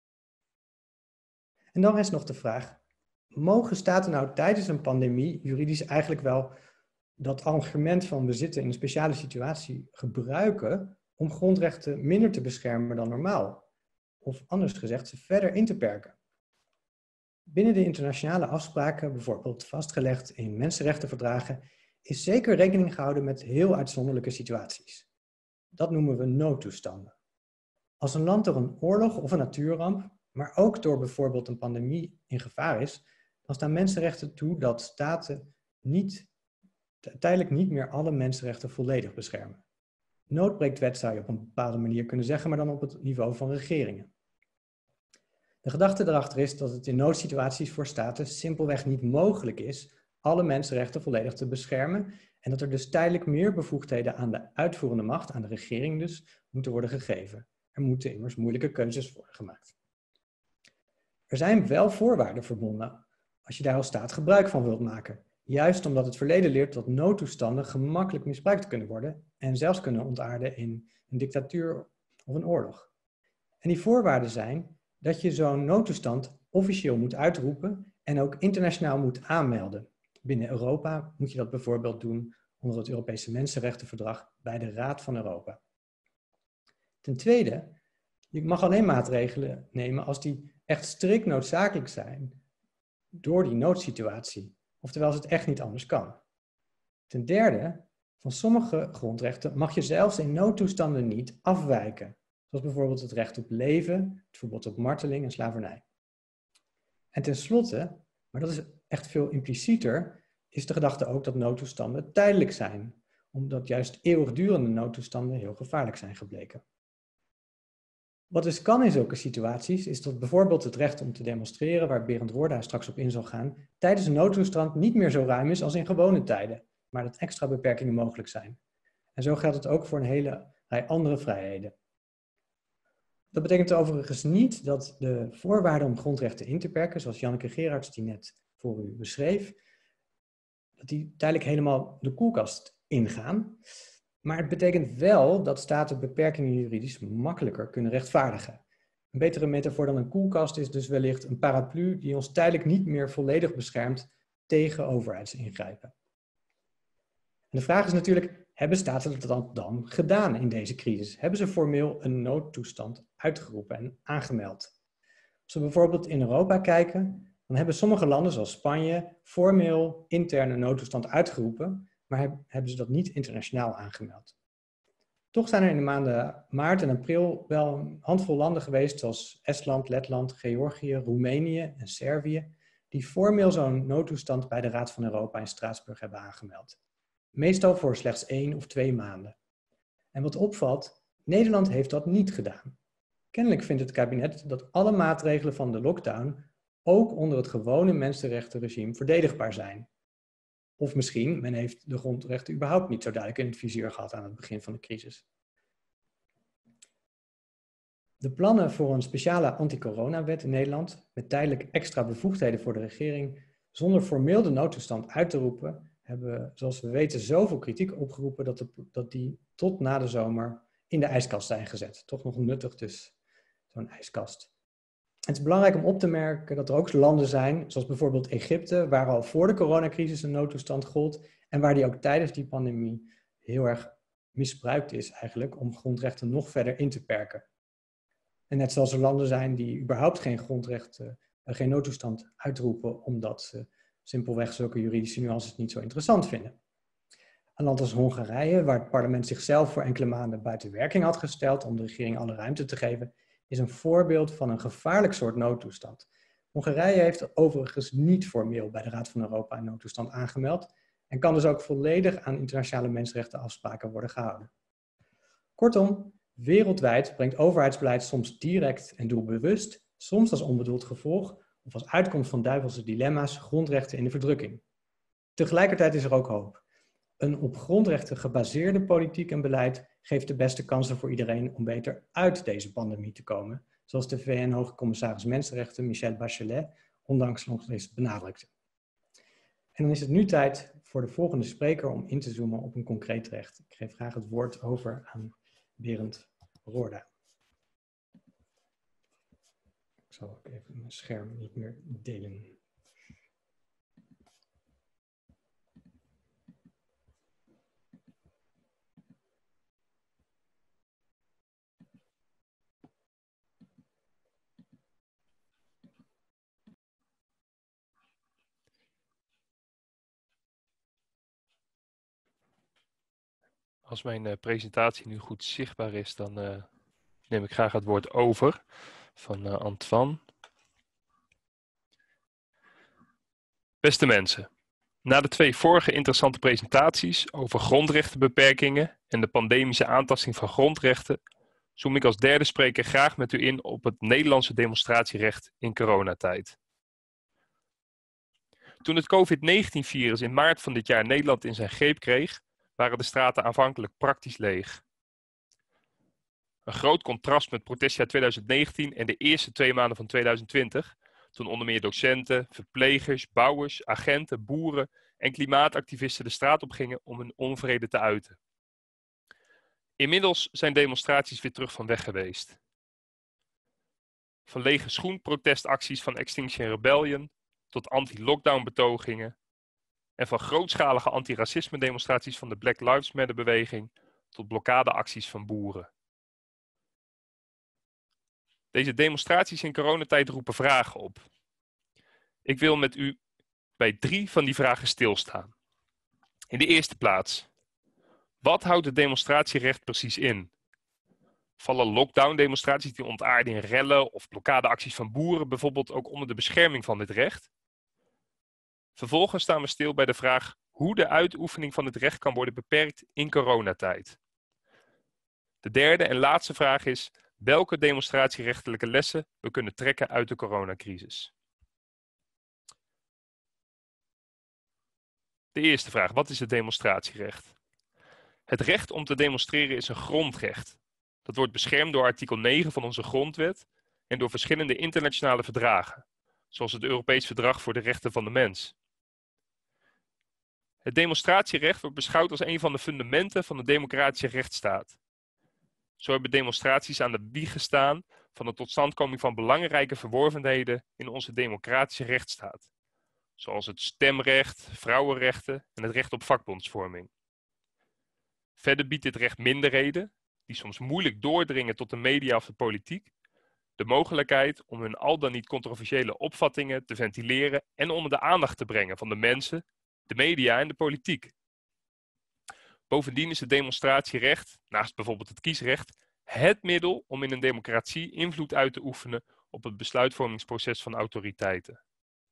En dan is nog de vraag, mogen staten nou tijdens een pandemie juridisch eigenlijk wel dat argument van we zitten in een speciale situatie gebruiken om grondrechten minder te beschermen dan normaal? Of anders gezegd, ze verder in te perken? Binnen de internationale afspraken, bijvoorbeeld vastgelegd in mensenrechtenverdragen, is zeker rekening gehouden met heel uitzonderlijke situaties. Dat noemen we noodtoestanden. Als een land door een oorlog of een natuurramp, maar ook door bijvoorbeeld een pandemie in gevaar is, dan staan mensenrechten toe dat staten niet tijdelijk niet meer alle mensenrechten volledig beschermen. Noodbreektwet zou je op een bepaalde manier kunnen zeggen, maar dan op het niveau van regeringen. De gedachte erachter is dat het in noodsituaties voor staten simpelweg niet mogelijk is alle mensenrechten volledig te beschermen en dat er dus tijdelijk meer bevoegdheden aan de uitvoerende macht, aan de regering dus, moeten worden gegeven. Er moeten immers moeilijke keuzes worden gemaakt. Er zijn wel voorwaarden verbonden als je daar als staat gebruik van wilt maken. Juist omdat het verleden leert dat noodtoestanden gemakkelijk misbruikt kunnen worden en zelfs kunnen ontaarden in een dictatuur of een oorlog. En die voorwaarden zijn dat je zo'n noodtoestand officieel moet uitroepen en ook internationaal moet aanmelden. Binnen Europa moet je dat bijvoorbeeld doen onder het Europese Mensenrechtenverdrag bij de Raad van Europa. Ten tweede, je mag alleen maatregelen nemen als die echt strikt noodzakelijk zijn door die noodsituatie. Oftewel als het echt niet anders kan. Ten derde, van sommige grondrechten mag je zelfs in noodtoestanden niet afwijken. Zoals bijvoorbeeld het recht op leven, het verbod op marteling en slavernij. En tenslotte, maar dat is echt veel implicieter, is de gedachte ook dat noodtoestanden tijdelijk zijn. Omdat juist eeuwigdurende noodtoestanden heel gevaarlijk zijn gebleken. Wat dus kan in zulke situaties, is dat bijvoorbeeld het recht om te demonstreren, waar Berend Roorda straks op in zal gaan, tijdens een noodtoestand niet meer zo ruim is als in gewone tijden, maar dat extra beperkingen mogelijk zijn. En zo geldt het ook voor een hele rij andere vrijheden. Dat betekent overigens niet dat de voorwaarden om grondrechten in te perken, zoals Janneke Gerards die net voor u beschreef, dat die tijdelijk helemaal de koelkast ingaan. Maar het betekent wel dat staten beperkingen juridisch makkelijker kunnen rechtvaardigen. Een betere metafoor dan een koelkast is dus wellicht een paraplu die ons tijdelijk niet meer volledig beschermt tegen overheidsingrijpen. En de vraag is natuurlijk, hebben staten dat dan, dan gedaan in deze crisis? Hebben ze formeel een noodtoestand uitgeroepen en aangemeld? Als we bijvoorbeeld in Europa kijken, dan hebben sommige landen zoals Spanje formeel interne noodtoestand uitgeroepen, maar hebben ze dat niet internationaal aangemeld. Toch zijn er in de maanden maart en april wel een handvol landen geweest zoals Estland, Letland, Georgië, Roemenië en Servië, die formeel zo'n noodtoestand bij de Raad van Europa in Straatsburg hebben aangemeld. Meestal voor slechts één of twee maanden. En wat opvalt, Nederland heeft dat niet gedaan. Kennelijk vindt het kabinet dat alle maatregelen van de lockdown ook onder het gewone mensenrechtenregime verdedigbaar zijn. Of misschien, men heeft de grondrechten überhaupt niet zo duidelijk in het vizier gehad aan het begin van de crisis. De plannen voor een speciale anti-coronawet in Nederland, met tijdelijk extra bevoegdheden voor de regering, zonder formeel de noodtoestand uit te roepen, hebben, zoals we weten, zoveel kritiek opgeroepen dat, de, dat die tot na de zomer in de ijskast zijn gezet. Toch nog nuttig dus, zo'n ijskast. Het is belangrijk om op te merken dat er ook landen zijn, zoals bijvoorbeeld Egypte, waar al voor de coronacrisis een noodtoestand gold en waar die ook tijdens die pandemie heel erg misbruikt is eigenlijk om grondrechten nog verder in te perken. En net zoals er landen zijn die überhaupt geen grondrechten, geen noodtoestand uitroepen omdat ze simpelweg zulke juridische nuances niet zo interessant vinden. Een land als Hongarije, waar het parlement zichzelf voor enkele maanden buiten werking had gesteld om de regering alle ruimte te geven, is een voorbeeld van een gevaarlijk soort noodtoestand. Hongarije heeft overigens niet formeel bij de Raad van Europa een noodtoestand aangemeld en kan dus ook volledig aan internationale mensenrechtenafspraken worden gehouden. Kortom, wereldwijd brengt overheidsbeleid soms direct en doelbewust, soms als onbedoeld gevolg of als uitkomst van duivelse dilemma's grondrechten in de verdrukking. Tegelijkertijd is er ook hoop. Een op grondrechten gebaseerde politiek en beleid geeft de beste kansen voor iedereen om beter uit deze pandemie te komen, zoals de V N-hoge commissaris Mensenrechten Michelle Bachelet onlangs nog eens benadrukte. En dan is het nu tijd voor de volgende spreker om in te zoomen op een concreet recht. Ik geef graag het woord over aan Berend Roorda. Ik zal ook even mijn scherm niet meer delen. Als mijn uh, presentatie nu goed zichtbaar is, dan uh, neem ik graag het woord over van uh, Antoine. Beste mensen, Na de twee vorige interessante presentaties over grondrechtenbeperkingen en de pandemische aantasting van grondrechten, zoom ik als derde spreker graag met u in op het Nederlandse demonstratierecht in coronatijd. Toen het covid negentien virus in maart van dit jaar Nederland in zijn greep kreeg, waren de straten aanvankelijk praktisch leeg. Een groot contrast met protestjaar twintig negentien en de eerste twee maanden van twintig twintig, toen onder meer docenten, verplegers, bouwers, agenten, boeren en klimaatactivisten de straat op gingen om hun onvrede te uiten. Inmiddels zijn demonstraties weer terug van weg geweest. Van lege schoenprotestacties van Extinction Rebellion tot anti-lockdown betogingen en van grootschalige antiracisme demonstraties van de Black Lives Matter beweging tot blokkadeacties van boeren. Deze demonstraties in coronatijd roepen vragen op. Ik wil met u bij drie van die vragen stilstaan. In de eerste plaats, wat houdt het demonstratierecht precies in? Vallen lockdown-demonstraties die ontaarden in rellen of blokkadeacties van boeren bijvoorbeeld ook onder de bescherming van dit recht? Vervolgens staan we stil bij de vraag hoe de uitoefening van dit recht kan worden beperkt in coronatijd. De derde en laatste vraag is welke demonstratierechtelijke lessen we kunnen trekken uit de coronacrisis. De eerste vraag, wat is het demonstratierecht? Het recht om te demonstreren is een grondrecht. Dat wordt beschermd door artikel negen van onze grondwet en door verschillende internationale verdragen, zoals het Europees Verdrag voor de Rechten van de Mens. Het demonstratierecht wordt beschouwd als een van de fundamenten van de democratische rechtsstaat. Zo hebben demonstraties aan de wieg gestaan van de totstandkoming van belangrijke verworvenheden in onze democratische rechtsstaat, zoals het stemrecht, vrouwenrechten en het recht op vakbondsvorming. Verder biedt dit recht minderheden, die soms moeilijk doordringen tot de media of de politiek, de mogelijkheid om hun al dan niet controversiële opvattingen te ventileren en onder de aandacht te brengen van de mensen, de media en de politiek. Bovendien is het demonstratierecht, naast bijvoorbeeld het kiesrecht, het middel om in een democratie invloed uit te oefenen op het besluitvormingsproces van autoriteiten.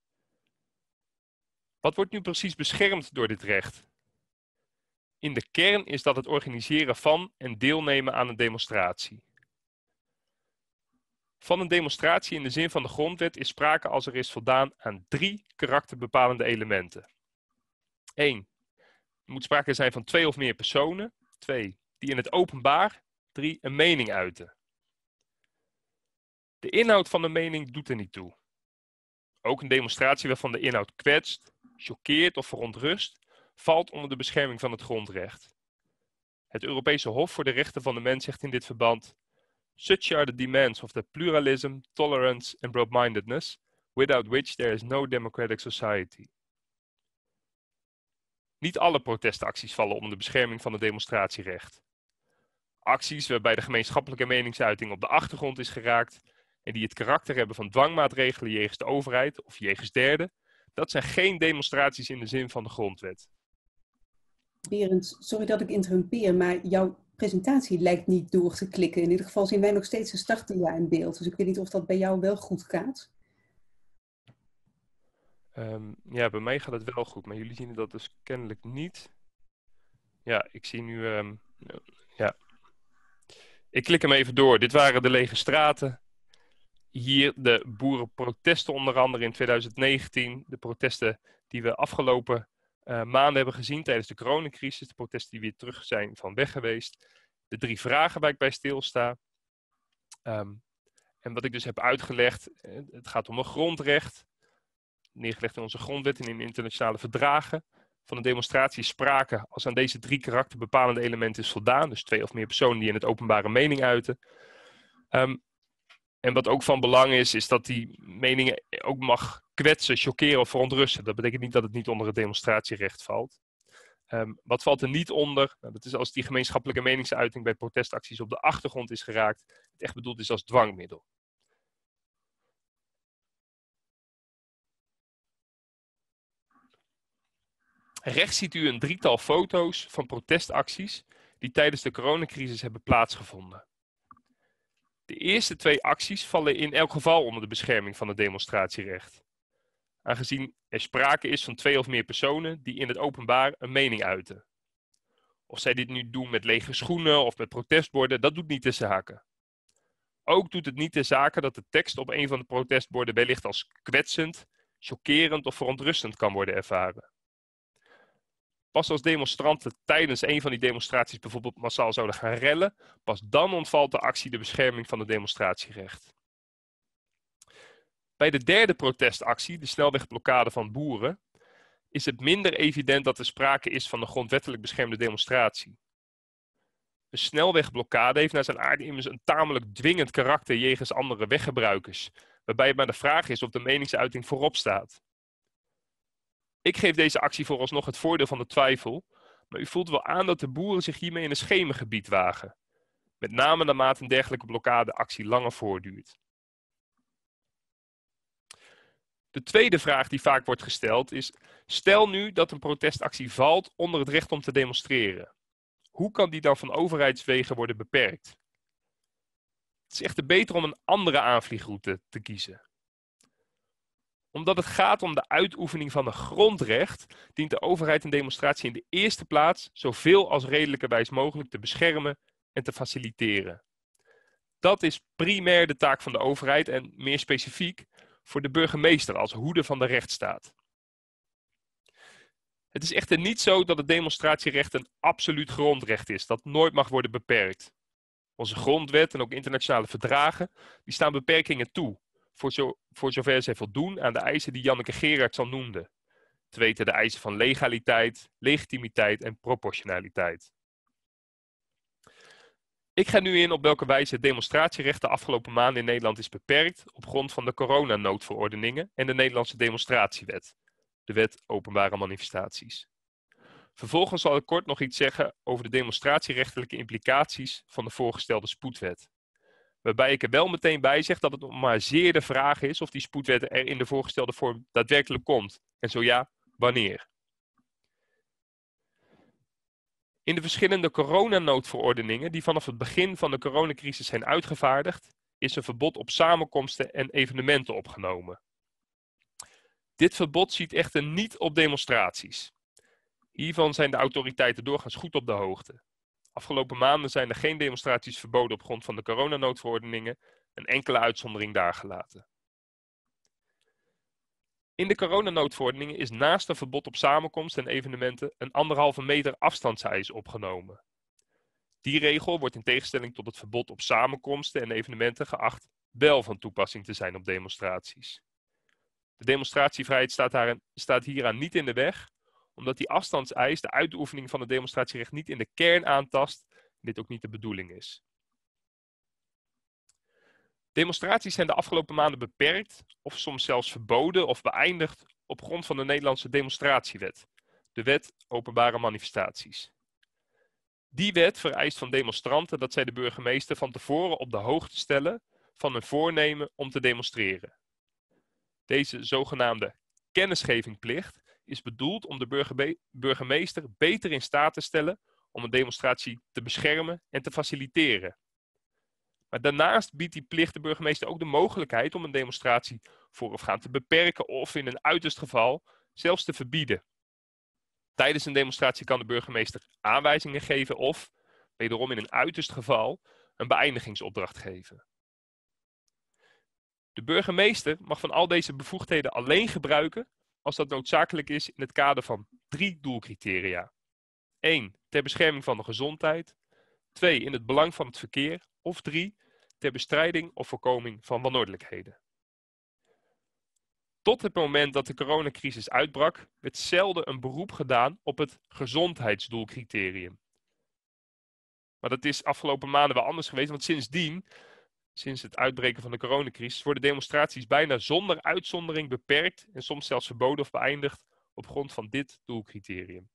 Wat wordt nu precies beschermd door dit recht? In de kern is dat het organiseren van en deelnemen aan een demonstratie. Van een demonstratie in de zin van de grondwet is sprake als er is voldaan aan drie karakterbepalende elementen. één. Er moet sprake zijn van twee of meer personen. twee. Die in het openbaar. drie. Een mening uiten. De inhoud van de mening doet er niet toe. Ook een demonstratie waarvan de inhoud kwetst, choqueert of verontrust, valt onder de bescherming van het grondrecht. Het Europese Hof voor de Rechten van de Mens zegt in dit verband: Such are the demands of the pluralism, tolerance and broad-mindedness, without which there is no democratic society. Niet alle protestacties vallen onder de bescherming van het demonstratierecht. Acties waarbij de gemeenschappelijke meningsuiting op de achtergrond is geraakt en die het karakter hebben van dwangmaatregelen jegens de overheid of jegens derden, dat zijn geen demonstraties in de zin van de grondwet. Berend, sorry dat ik interrumpeer, maar jouw presentatie lijkt niet door te klikken. In ieder geval zien wij nog steeds een startdia in beeld. Dus ik weet niet of dat bij jou wel goed gaat. Um, ja, bij mij gaat het wel goed, maar jullie zien dat dus kennelijk niet. Ja, ik zie nu... Um, ja. Ik klik hem even door. Dit waren de lege straten. Hier de boerenprotesten onder andere in twintig negentien. De protesten die we afgelopen uh, maanden hebben gezien tijdens de coronacrisis. De protesten die weer terug zijn van weg geweest. De drie vragen waar ik bij stilsta. Um, en wat ik dus heb uitgelegd. Het gaat om een grondrecht. Neergelegd in onze grondwet en in internationale verdragen. Van een demonstratie is sprake als aan deze drie karakterbepalende elementen is voldaan. Dus twee of meer personen die in het openbare mening uiten. Um, en wat ook van belang is, is dat die meningen ook mag kwetsen, choqueren of verontrusten. Dat betekent niet dat het niet onder het demonstratierecht valt. Um, wat valt er niet onder? Nou, dat is als die gemeenschappelijke meningsuiting bij protestacties op de achtergrond is geraakt. Het echt bedoeld is als dwangmiddel. Rechts ziet u een drietal foto's van protestacties die tijdens de coronacrisis hebben plaatsgevonden. De eerste twee acties vallen in elk geval onder de bescherming van het demonstratierecht. aangezien er sprake is van twee of meer personen die in het openbaar een mening uiten. Of zij dit nu doen met lege schoenen of met protestborden, dat doet niet de zaken. Ook doet het niet de zaken dat de tekst op een van de protestborden wellicht als kwetsend, chockerend of verontrustend kan worden ervaren. Pas als demonstranten tijdens een van die demonstraties bijvoorbeeld massaal zouden gaan rellen, pas dan ontvalt de actie de bescherming van het demonstratierecht. Bij de derde protestactie, de snelwegblokkade van boeren, is het minder evident dat er sprake is van een grondwettelijk beschermde demonstratie. Een snelwegblokkade heeft naar zijn aard immers een tamelijk dwingend karakter jegens andere weggebruikers, waarbij het maar de vraag is of de meningsuiting voorop staat. Ik geef deze actie vooralsnog het voordeel van de twijfel, maar u voelt wel aan dat de boeren zich hiermee in een schemergebied wagen. Met name naarmate een dergelijke blokkadeactie langer voortduurt. De tweede vraag die vaak wordt gesteld is, stel nu dat een protestactie valt onder het recht om te demonstreren. Hoe kan die dan van overheidswegen worden beperkt? Het is echter beter om een andere aanvliegroute te kiezen. Omdat het gaat om de uitoefening van een grondrecht, dient de overheid een demonstratie in de eerste plaats zoveel als redelijkerwijs mogelijk te beschermen en te faciliteren. Dat is primair de taak van de overheid en meer specifiek voor de burgemeester als hoede van de rechtsstaat. Het is echter niet zo dat het demonstratierecht een absoluut grondrecht is, dat nooit mag worden beperkt. Onze grondwet en ook internationale verdragen, die staan beperkingen toe, voor, zo, voor zover zij voldoen aan de eisen die Janneke Gerards al noemde. Te weten de eisen van legaliteit, legitimiteit en proportionaliteit. Ik ga nu in op welke wijze het demonstratierecht de afgelopen maanden in Nederland is beperkt op grond van de coronanoodverordeningen en de Nederlandse demonstratiewet, de wet openbare manifestaties. Vervolgens zal ik kort nog iets zeggen over de demonstratierechtelijke implicaties van de voorgestelde spoedwet. Waarbij ik er wel meteen bij zeg dat het nog maar zeer de vraag is of die spoedwet er in de voorgestelde vorm daadwerkelijk komt. En zo ja, wanneer. In de verschillende coronanoodverordeningen die vanaf het begin van de coronacrisis zijn uitgevaardigd, is een verbod op samenkomsten en evenementen opgenomen. Dit verbod ziet echter niet op demonstraties. Hiervan zijn de autoriteiten doorgaans goed op de hoogte. Afgelopen maanden zijn er geen demonstraties verboden op grond van de coronanoodverordeningen, een enkele uitzondering daargelaten. In de coronanoodverordeningen is naast een verbod op samenkomsten en evenementen een anderhalve meter afstandseis opgenomen. Die regel wordt in tegenstelling tot het verbod op samenkomsten en evenementen geacht wel van toepassing te zijn op demonstraties. De demonstratievrijheid staat, daarin, staat hieraan niet in de weg, omdat die afstandseis de uitoefening van het demonstratierecht niet in de kern aantast en dit ook niet de bedoeling is. Demonstraties zijn de afgelopen maanden beperkt of soms zelfs verboden of beëindigd op grond van de Nederlandse demonstratiewet, de wet openbare manifestaties. Die wet vereist van demonstranten dat zij de burgemeester van tevoren op de hoogte stellen van hun voornemen om te demonstreren. Deze zogenaamde kennisgevingplicht is bedoeld om de burgerbe- burgemeester beter in staat te stellen om een demonstratie te beschermen en te faciliteren. Maar daarnaast biedt die plicht de burgemeester ook de mogelijkheid om een demonstratie voorafgaand te beperken of in een uiterst geval zelfs te verbieden. Tijdens een demonstratie kan de burgemeester aanwijzingen geven of, wederom in een uiterst geval, een beëindigingsopdracht geven. De burgemeester mag van al deze bevoegdheden alleen gebruiken als dat noodzakelijk is in het kader van drie doelcriteria. één. Ter bescherming van de gezondheid. twee. In het belang van het verkeer. Of drie. Ter bestrijding of voorkoming van wanordelijkheden. Tot het moment dat de coronacrisis uitbrak, werd zelden een beroep gedaan op het gezondheidsdoelcriterium. Maar dat is afgelopen maanden wel anders geweest, want sindsdien, sinds het uitbreken van de coronacrisis, worden demonstraties bijna zonder uitzondering beperkt en soms zelfs verboden of beëindigd op grond van dit doelcriterium.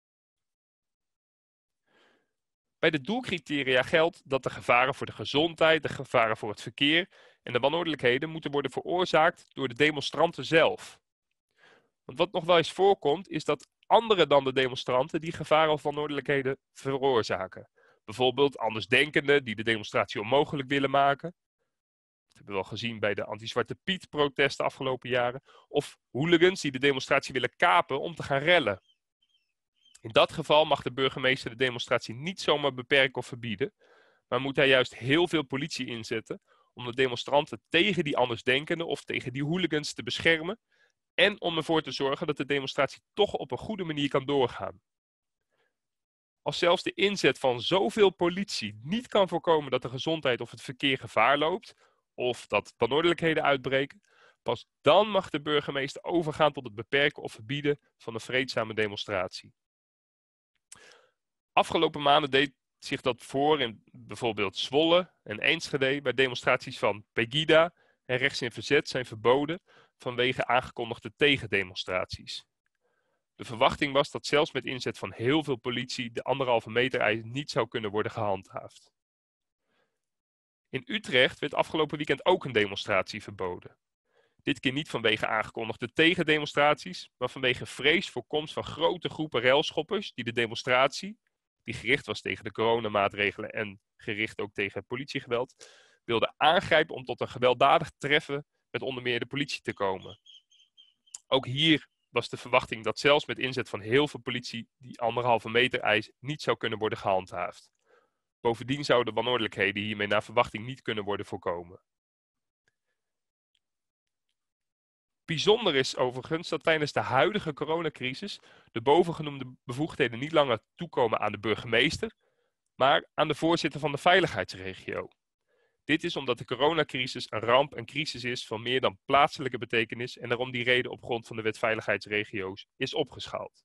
Bij de doelcriteria geldt dat de gevaren voor de gezondheid, de gevaren voor het verkeer en de wanordelijkheden moeten worden veroorzaakt door de demonstranten zelf. Want wat nog wel eens voorkomt is dat anderen dan de demonstranten die gevaren of wanordelijkheden veroorzaken. Bijvoorbeeld andersdenkenden die de demonstratie onmogelijk willen maken. hebben we wel gezien bij de anti-Zwarte Piet protesten afgelopen jaren. Of hooligans die de demonstratie willen kapen om te gaan rellen. In dat geval mag de burgemeester de demonstratie niet zomaar beperken of verbieden. Maar moet hij juist heel veel politie inzetten om de demonstranten tegen die andersdenkenden of tegen die hooligans te beschermen. En om ervoor te zorgen dat de demonstratie toch op een goede manier kan doorgaan. Als zelfs de inzet van zoveel politie niet kan voorkomen dat de gezondheid of het verkeer gevaar loopt, of dat wanordelijkheden uitbreken, pas dan mag de burgemeester overgaan tot het beperken of verbieden van een vreedzame demonstratie. Afgelopen maanden deed zich dat voor in bijvoorbeeld Zwolle en Enschede, bij demonstraties van Pegida en Rechts in Verzet zijn verboden vanwege aangekondigde tegendemonstraties. De verwachting was dat zelfs met inzet van heel veel politie de anderhalve meter eis niet zou kunnen worden gehandhaafd. In Utrecht werd afgelopen weekend ook een demonstratie verboden. Dit keer niet vanwege aangekondigde tegendemonstraties, maar vanwege vrees voor komst van grote groepen railschoppers die de demonstratie, die gericht was tegen de coronamaatregelen en gericht ook tegen politiegeweld, wilden aangrijpen om tot een gewelddadig treffen met onder meer de politie te komen. Ook hier was de verwachting dat zelfs met inzet van heel veel politie die anderhalve meter eis niet zou kunnen worden gehandhaafd. Bovendien zouden wanordelijkheden hiermee naar verwachting niet kunnen worden voorkomen. Bijzonder is overigens dat tijdens de huidige coronacrisis de bovengenoemde bevoegdheden niet langer toekomen aan de burgemeester, maar aan de voorzitter van de veiligheidsregio. Dit is omdat de coronacrisis een ramp en crisis is van meer dan plaatselijke betekenis en daarom die reden op grond van de wet veiligheidsregio's is opgeschaald.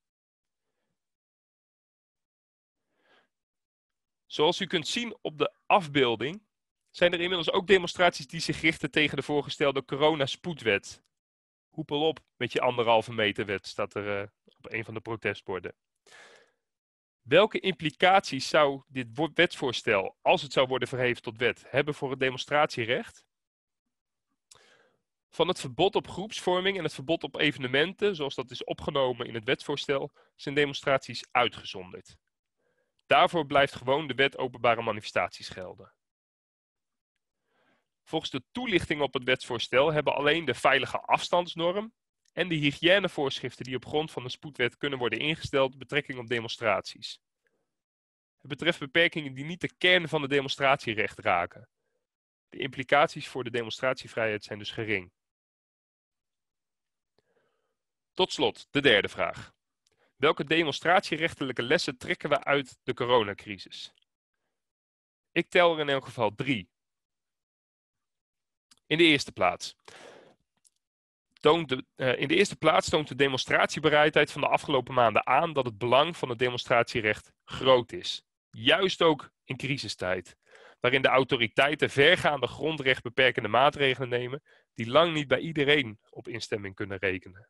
Zoals u kunt zien op de afbeelding zijn er inmiddels ook demonstraties die zich richten tegen de voorgestelde coronaspoedwet. Hoepel op met je anderhalve meter wet, staat er uh, op een van de protestborden. Welke implicaties zou dit wetsvoorstel, als het zou worden verheven tot wet, hebben voor het demonstratierecht? Van het verbod op groepsvorming en het verbod op evenementen, zoals dat is opgenomen in het wetsvoorstel, zijn demonstraties uitgezonderd. Daarvoor blijft gewoon de wet openbare manifestaties gelden. Volgens de toelichting op het wetsvoorstel hebben alleen de veilige afstandsnorm en de hygiënevoorschriften die op grond van de spoedwet kunnen worden ingesteld betrekking op demonstraties. Het betreft beperkingen die niet de kern van het demonstratierecht raken. De implicaties voor de demonstratievrijheid zijn dus gering. Tot slot, de derde vraag. Welke demonstratierechtelijke lessen trekken we uit de coronacrisis? Ik tel er in elk geval drie. In de eerste plaats. Toont de, uh, in de eerste plaats toont de demonstratiebereidheid van de afgelopen maanden aan dat het belang van het demonstratierecht groot is. Juist ook in crisistijd, waarin de autoriteiten vergaande grondrechtbeperkende maatregelen nemen die lang niet bij iedereen op instemming kunnen rekenen.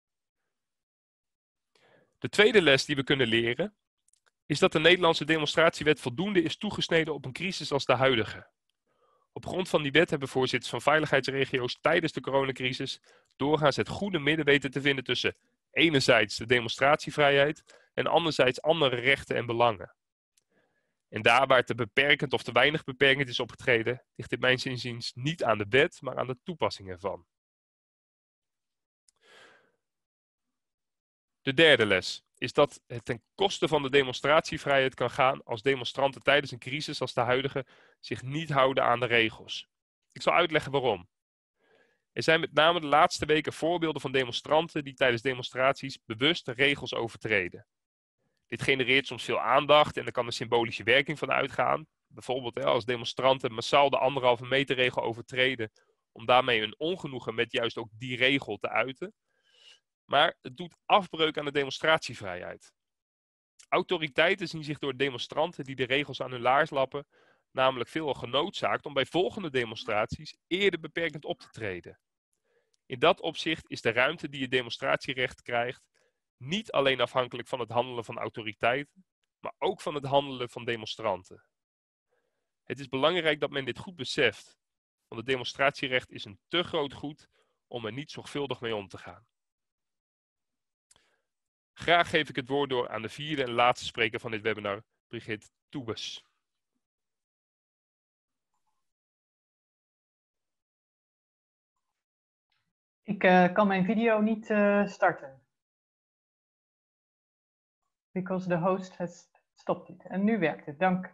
De tweede les die we kunnen leren is dat de Nederlandse demonstratiewet voldoende is toegesneden op een crisis als de huidige. Op grond van die wet hebben voorzitters van veiligheidsregio's tijdens de coronacrisis doorgaans het goede midden weten te vinden tussen enerzijds de demonstratievrijheid en anderzijds andere rechten en belangen. En daar waar te beperkend of te weinig beperkend is opgetreden, ligt dit mijns inziens niet aan de wet, maar aan de toepassing ervan. De derde les is dat het ten koste van de demonstratievrijheid kan gaan als demonstranten tijdens een crisis als de huidige zich niet houden aan de regels. Ik zal uitleggen waarom. Er zijn met name de laatste weken voorbeelden van demonstranten die tijdens demonstraties bewust de regels overtreden. Dit genereert soms veel aandacht en er kan een symbolische werking van uitgaan. Bijvoorbeeld hè, als demonstranten massaal de anderhalve meter regel overtreden om daarmee hun ongenoegen met juist ook die regel te uiten. Maar het doet afbreuk aan de demonstratievrijheid. Autoriteiten zien zich door demonstranten die de regels aan hun laars lappen, namelijk veelal genoodzaakt om bij volgende demonstraties eerder beperkend op te treden. In dat opzicht is de ruimte die het demonstratierecht krijgt niet alleen afhankelijk van het handelen van autoriteiten, maar ook van het handelen van demonstranten. Het is belangrijk dat men dit goed beseft, want het demonstratierecht is een te groot goed om er niet zorgvuldig mee om te gaan. Graag geef ik het woord door aan de vierde en laatste spreker van dit webinar, Brigitte Toebes. Ik uh, kan mijn video niet uh, starten. Because the host has stopped it. En nu werkt het, dank.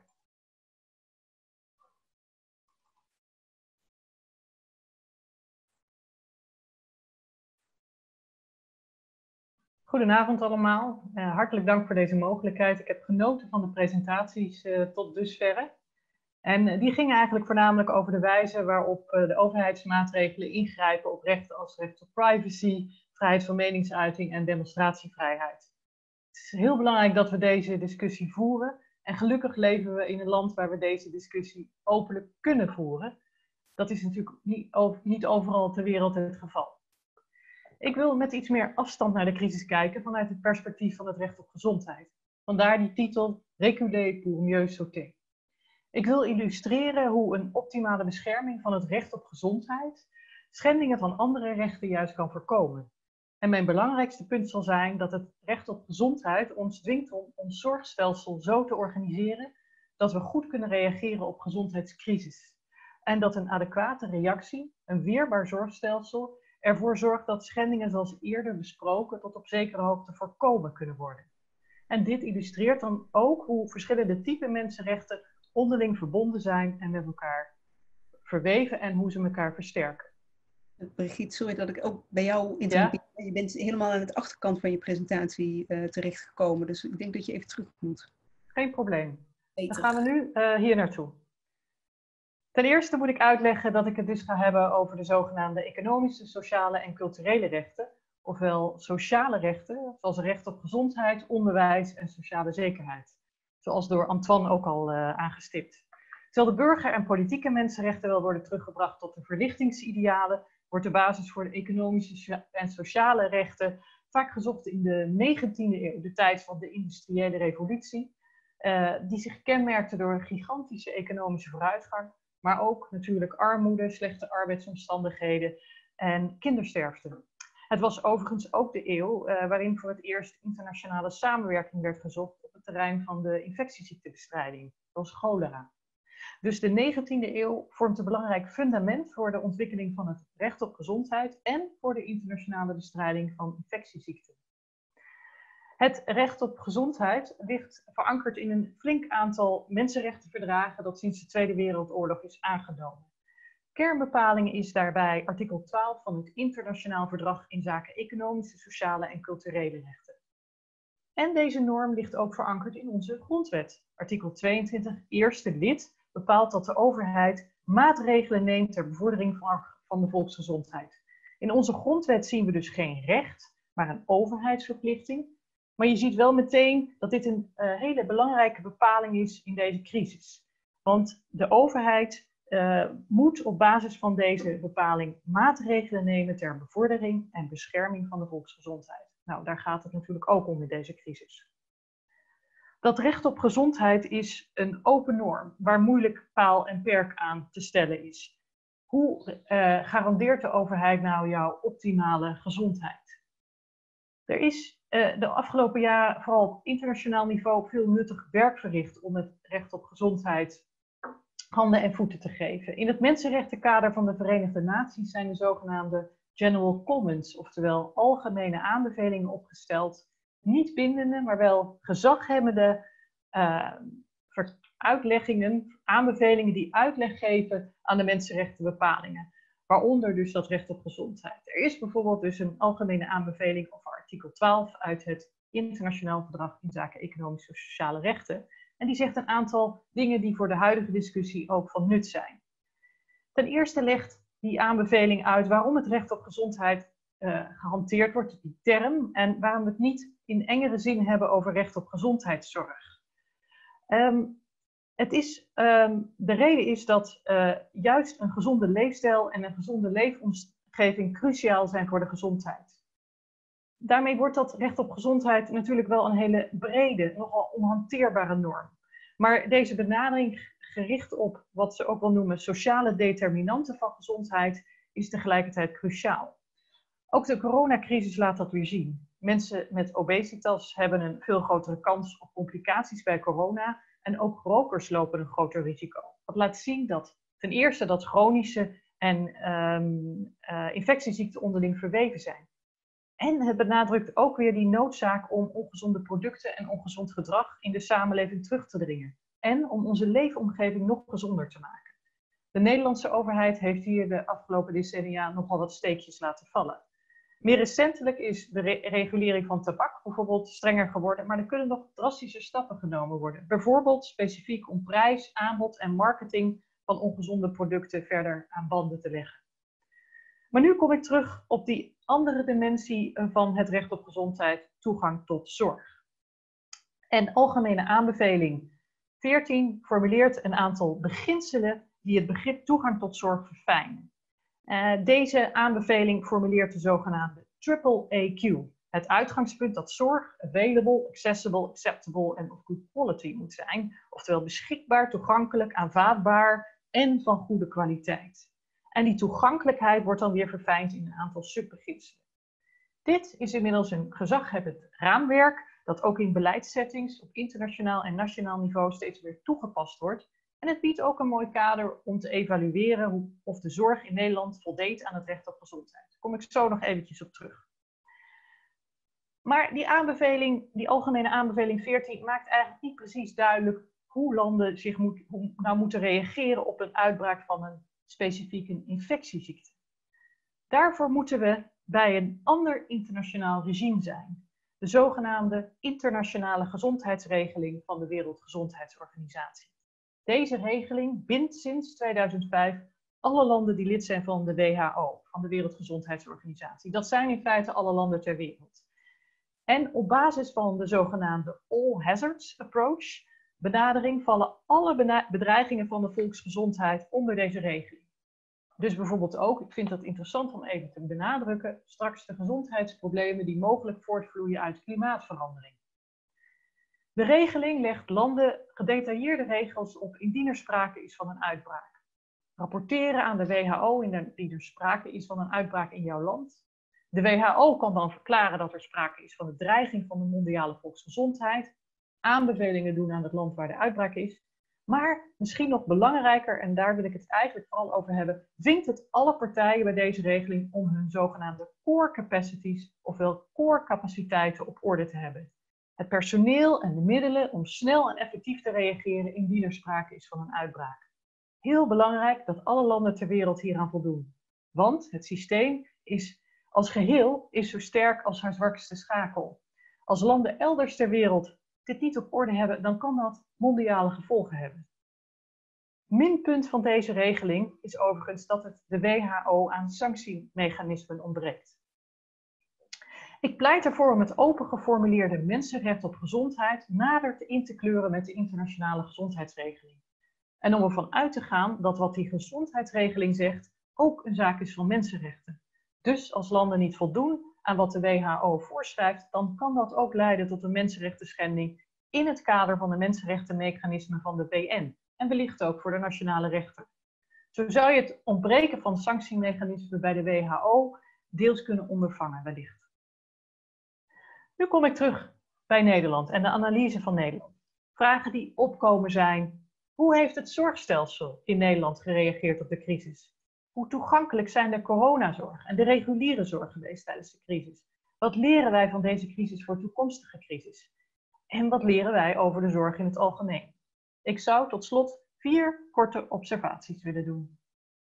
Goedenavond allemaal. Uh, hartelijk dank voor deze mogelijkheid. Ik heb genoten van de presentaties uh, tot dusverre. En uh, die gingen eigenlijk voornamelijk over de wijze waarop uh, de overheidsmaatregelen ingrijpen op rechten als recht op privacy, vrijheid van meningsuiting en demonstratievrijheid. Het is heel belangrijk dat we deze discussie voeren. En gelukkig leven we in een land waar we deze discussie openlijk kunnen voeren. Dat is natuurlijk niet, over, niet overal ter wereld het geval. Ik wil met iets meer afstand naar de crisis kijken vanuit het perspectief van het recht op gezondheid. Vandaar die titel Reculer pour mieux sauter. Ik wil illustreren hoe een optimale bescherming van het recht op gezondheid schendingen van andere rechten juist kan voorkomen. En mijn belangrijkste punt zal zijn dat het recht op gezondheid ons dwingt om ons zorgstelsel zo te organiseren dat we goed kunnen reageren op gezondheidscrisis. En dat een adequate reactie, een weerbaar zorgstelsel, ervoor zorgt dat schendingen zoals eerder besproken tot op zekere hoogte voorkomen kunnen worden. En dit illustreert dan ook hoe verschillende typen mensenrechten onderling verbonden zijn en met elkaar verweven en hoe ze elkaar versterken. Brigitte, sorry dat ik ook bij jou interrompeer. Ja? Je bent helemaal aan de achterkant van je presentatie uh, terechtgekomen, dus ik denk dat je even terug moet. Geen probleem. Beter. Dan gaan we nu uh, hier naartoe. Ten eerste moet ik uitleggen dat ik het dus ga hebben over de zogenaamde economische, sociale en culturele rechten, ofwel sociale rechten, zoals recht op gezondheid, onderwijs en sociale zekerheid. Zoals door Antoine ook al uh, aangestipt. Terwijl de burger- en politieke mensenrechten wel worden teruggebracht tot de verlichtingsidealen, wordt de basis voor de economische en sociale rechten vaak gezocht in de negentiende eeuw, de tijd van de industriële revolutie, uh, die zich kenmerkte door gigantische economische vooruitgang, maar ook natuurlijk armoede, slechte arbeidsomstandigheden en kindersterfte. Het was overigens ook de eeuw uh, waarin voor het eerst internationale samenwerking werd gezocht op het terrein van de infectieziektebestrijding, zoals cholera. Dus de negentiende eeuw vormt een belangrijk fundament voor de ontwikkeling van het recht op gezondheid en voor de internationale bestrijding van infectieziekten. Het recht op gezondheid ligt verankerd in een flink aantal mensenrechtenverdragen dat sinds de Tweede Wereldoorlog is aangenomen. Kernbepaling is daarbij artikel twaalf van het Internationaal Verdrag inzake economische, sociale en culturele rechten. En deze norm ligt ook verankerd in onze grondwet. Artikel tweeëntwintig, eerste lid, bepaalt dat de overheid maatregelen neemt ter bevordering van de volksgezondheid. In onze grondwet zien we dus geen recht, maar een overheidsverplichting. Maar je ziet wel meteen dat dit een uh, hele belangrijke bepaling is in deze crisis. Want de overheid uh, moet op basis van deze bepaling maatregelen nemen ter bevordering en bescherming van de volksgezondheid. Nou, daar gaat het natuurlijk ook om in deze crisis. Dat recht op gezondheid is een open norm, waar moeilijk paal en perk aan te stellen is. Hoe uh, garandeert de overheid nou jouw optimale gezondheid? Er is uh, de afgelopen jaren vooral op internationaal niveau veel nuttig werk verricht om het recht op gezondheid handen en voeten te geven. In het mensenrechtenkader van de Verenigde Naties zijn de zogenaamde General Commons, oftewel algemene aanbevelingen opgesteld. Niet bindende, maar wel gezaghebbende uh, uitleggingen, aanbevelingen die uitleg geven aan de mensenrechtenbepalingen. Waaronder dus dat recht op gezondheid. Er is bijvoorbeeld dus een algemene aanbeveling over artikel twaalf uit het Internationaal Verdrag inzake economische en sociale rechten. En die zegt een aantal dingen die voor de huidige discussie ook van nut zijn. Ten eerste legt die aanbeveling uit waarom het recht op gezondheid uh, gehanteerd wordt, die term, en waarom we het niet in engere zin hebben over recht op gezondheidszorg. Um, het is, um, de reden is dat uh, juist een gezonde leefstijl en een gezonde leefomgeving cruciaal zijn voor de gezondheid. Daarmee wordt dat recht op gezondheid natuurlijk wel een hele brede, nogal onhanteerbare norm. Maar deze benadering gericht op wat ze ook wel noemen sociale determinanten van gezondheid is tegelijkertijd cruciaal. Ook de coronacrisis laat dat weer zien. Mensen met obesitas hebben een veel grotere kans op complicaties bij corona en ook rokers lopen een groter risico. Dat laat zien dat ten eerste dat chronische en um, uh, infectieziekten onderling verweven zijn. En het benadrukt ook weer die noodzaak om ongezonde producten en ongezond gedrag in de samenleving terug te dringen. En om onze leefomgeving nog gezonder te maken. De Nederlandse overheid heeft hier de afgelopen decennia nogal wat steekjes laten vallen. Meer recentelijk is de re regulering van tabak bijvoorbeeld strenger geworden, maar er kunnen nog drastische stappen genomen worden. Bijvoorbeeld specifiek om prijs, aanbod en marketing van ongezonde producten verder aan banden te leggen. Maar nu kom ik terug op die andere dimensie van het recht op gezondheid, toegang tot zorg. En algemene aanbeveling veertien formuleert een aantal beginselen die het begrip toegang tot zorg verfijnen. Uh, deze aanbeveling formuleert de zogenaamde triple A Q. Het uitgangspunt dat zorg available, accessible, acceptable en of good quality moet zijn. Oftewel beschikbaar, toegankelijk, aanvaardbaar en van goede kwaliteit. En die toegankelijkheid wordt dan weer verfijnd in een aantal subbeginselen. Dit is inmiddels een gezaghebbend raamwerk dat ook in beleidssettings op internationaal en nationaal niveau steeds weer toegepast wordt. En het biedt ook een mooi kader om te evalueren hoe, of de zorg in Nederland voldeed aan het recht op gezondheid. Daar kom ik zo nog eventjes op terug. Maar die aanbeveling, die algemene aanbeveling veertien maakt eigenlijk niet precies duidelijk hoe landen zich moet, hoe, nou moeten reageren op een uitbraak van een specifieke infectieziekte. Daarvoor moeten we bij een ander internationaal regime zijn. De zogenaamde internationale gezondheidsregeling van de Wereldgezondheidsorganisatie. Deze regeling bindt sinds tweeduizend vijf alle landen die lid zijn van de W H O, van de Wereldgezondheidsorganisatie. Dat zijn in feite alle landen ter wereld. En op basis van de zogenaamde All Hazards Approach benadering vallen alle bedreigingen van de volksgezondheid onder deze regeling. Dus bijvoorbeeld ook, ik vind dat interessant om even te benadrukken, straks de gezondheidsproblemen die mogelijk voortvloeien uit klimaatverandering. De regeling legt landen gedetailleerde regels op indien er sprake is van een uitbraak. Rapporteren aan de W H O indien er sprake is van een uitbraak in jouw land. De W H O kan dan verklaren dat er sprake is van de dreiging van de mondiale volksgezondheid. Aanbevelingen doen aan het land waar de uitbraak is. Maar misschien nog belangrijker, en daar wil ik het eigenlijk vooral over hebben, dwingt het alle partijen bij deze regeling om hun zogenaamde core capacities, ofwel core capaciteiten, op orde te hebben. Het personeel en de middelen om snel en effectief te reageren indien er sprake is van een uitbraak. Heel belangrijk dat alle landen ter wereld hieraan voldoen. Want het systeem is als geheel is zo sterk als haar zwakste schakel. Als landen elders ter wereld dit niet op orde hebben, dan kan dat mondiale gevolgen hebben. Minpunt van deze regeling is overigens dat het de W H O aan sanctiemechanismen ontbreekt. Ik pleit ervoor om het open geformuleerde mensenrecht op gezondheid nader te in te kleuren met de internationale gezondheidsregeling. En om ervan uit te gaan dat wat die gezondheidsregeling zegt ook een zaak is van mensenrechten. Dus als landen niet voldoen aan wat de W H O voorschrijft, dan kan dat ook leiden tot een mensenrechtenschending in het kader van de mensenrechtenmechanismen van de V N en wellicht ook voor de nationale rechter. Zo zou je het ontbreken van sanctiemechanismen bij de W H O deels kunnen ondervangen wellicht. Nu kom ik terug bij Nederland en de analyse van Nederland. Vragen die opkomen zijn: hoe heeft het zorgstelsel in Nederland gereageerd op de crisis? Hoe toegankelijk zijn de coronazorg en de reguliere zorg geweest tijdens de crisis? Wat leren wij van deze crisis voor toekomstige crisis? En wat leren wij over de zorg in het algemeen? Ik zou tot slot vier korte observaties willen doen.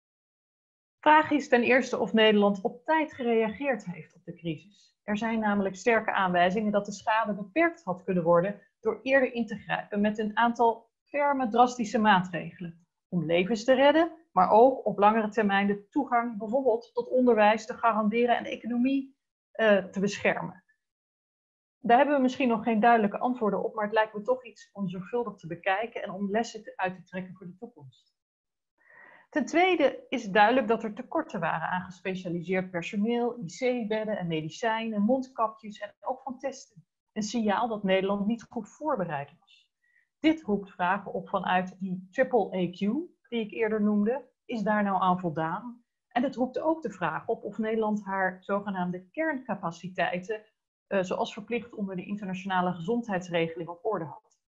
Vraag is ten eerste of Nederland op tijd gereageerd heeft op de crisis. Er zijn namelijk sterke aanwijzingen dat de schade beperkt had kunnen worden door eerder in te grijpen met een aantal ferme, drastische maatregelen. Om levens te redden, maar ook op langere termijn de toegang bijvoorbeeld tot onderwijs te garanderen en de economie uh, te beschermen. Daar hebben we misschien nog geen duidelijke antwoorden op, maar het lijkt me toch iets om zorgvuldig te bekijken en om lessen uit te trekken voor de toekomst. Ten tweede is duidelijk dat er tekorten waren aan gespecialiseerd personeel, I C-bedden en medicijnen, mondkapjes en ook van testen. Een signaal dat Nederland niet goed voorbereid was. Dit roept vragen op vanuit die triple A Q, die ik eerder noemde. Is daar nou aan voldaan? En het roept ook de vraag op of Nederland haar zogenaamde kerncapaciteiten, uh, zoals verplicht onder de internationale gezondheidsregeling, op orde had.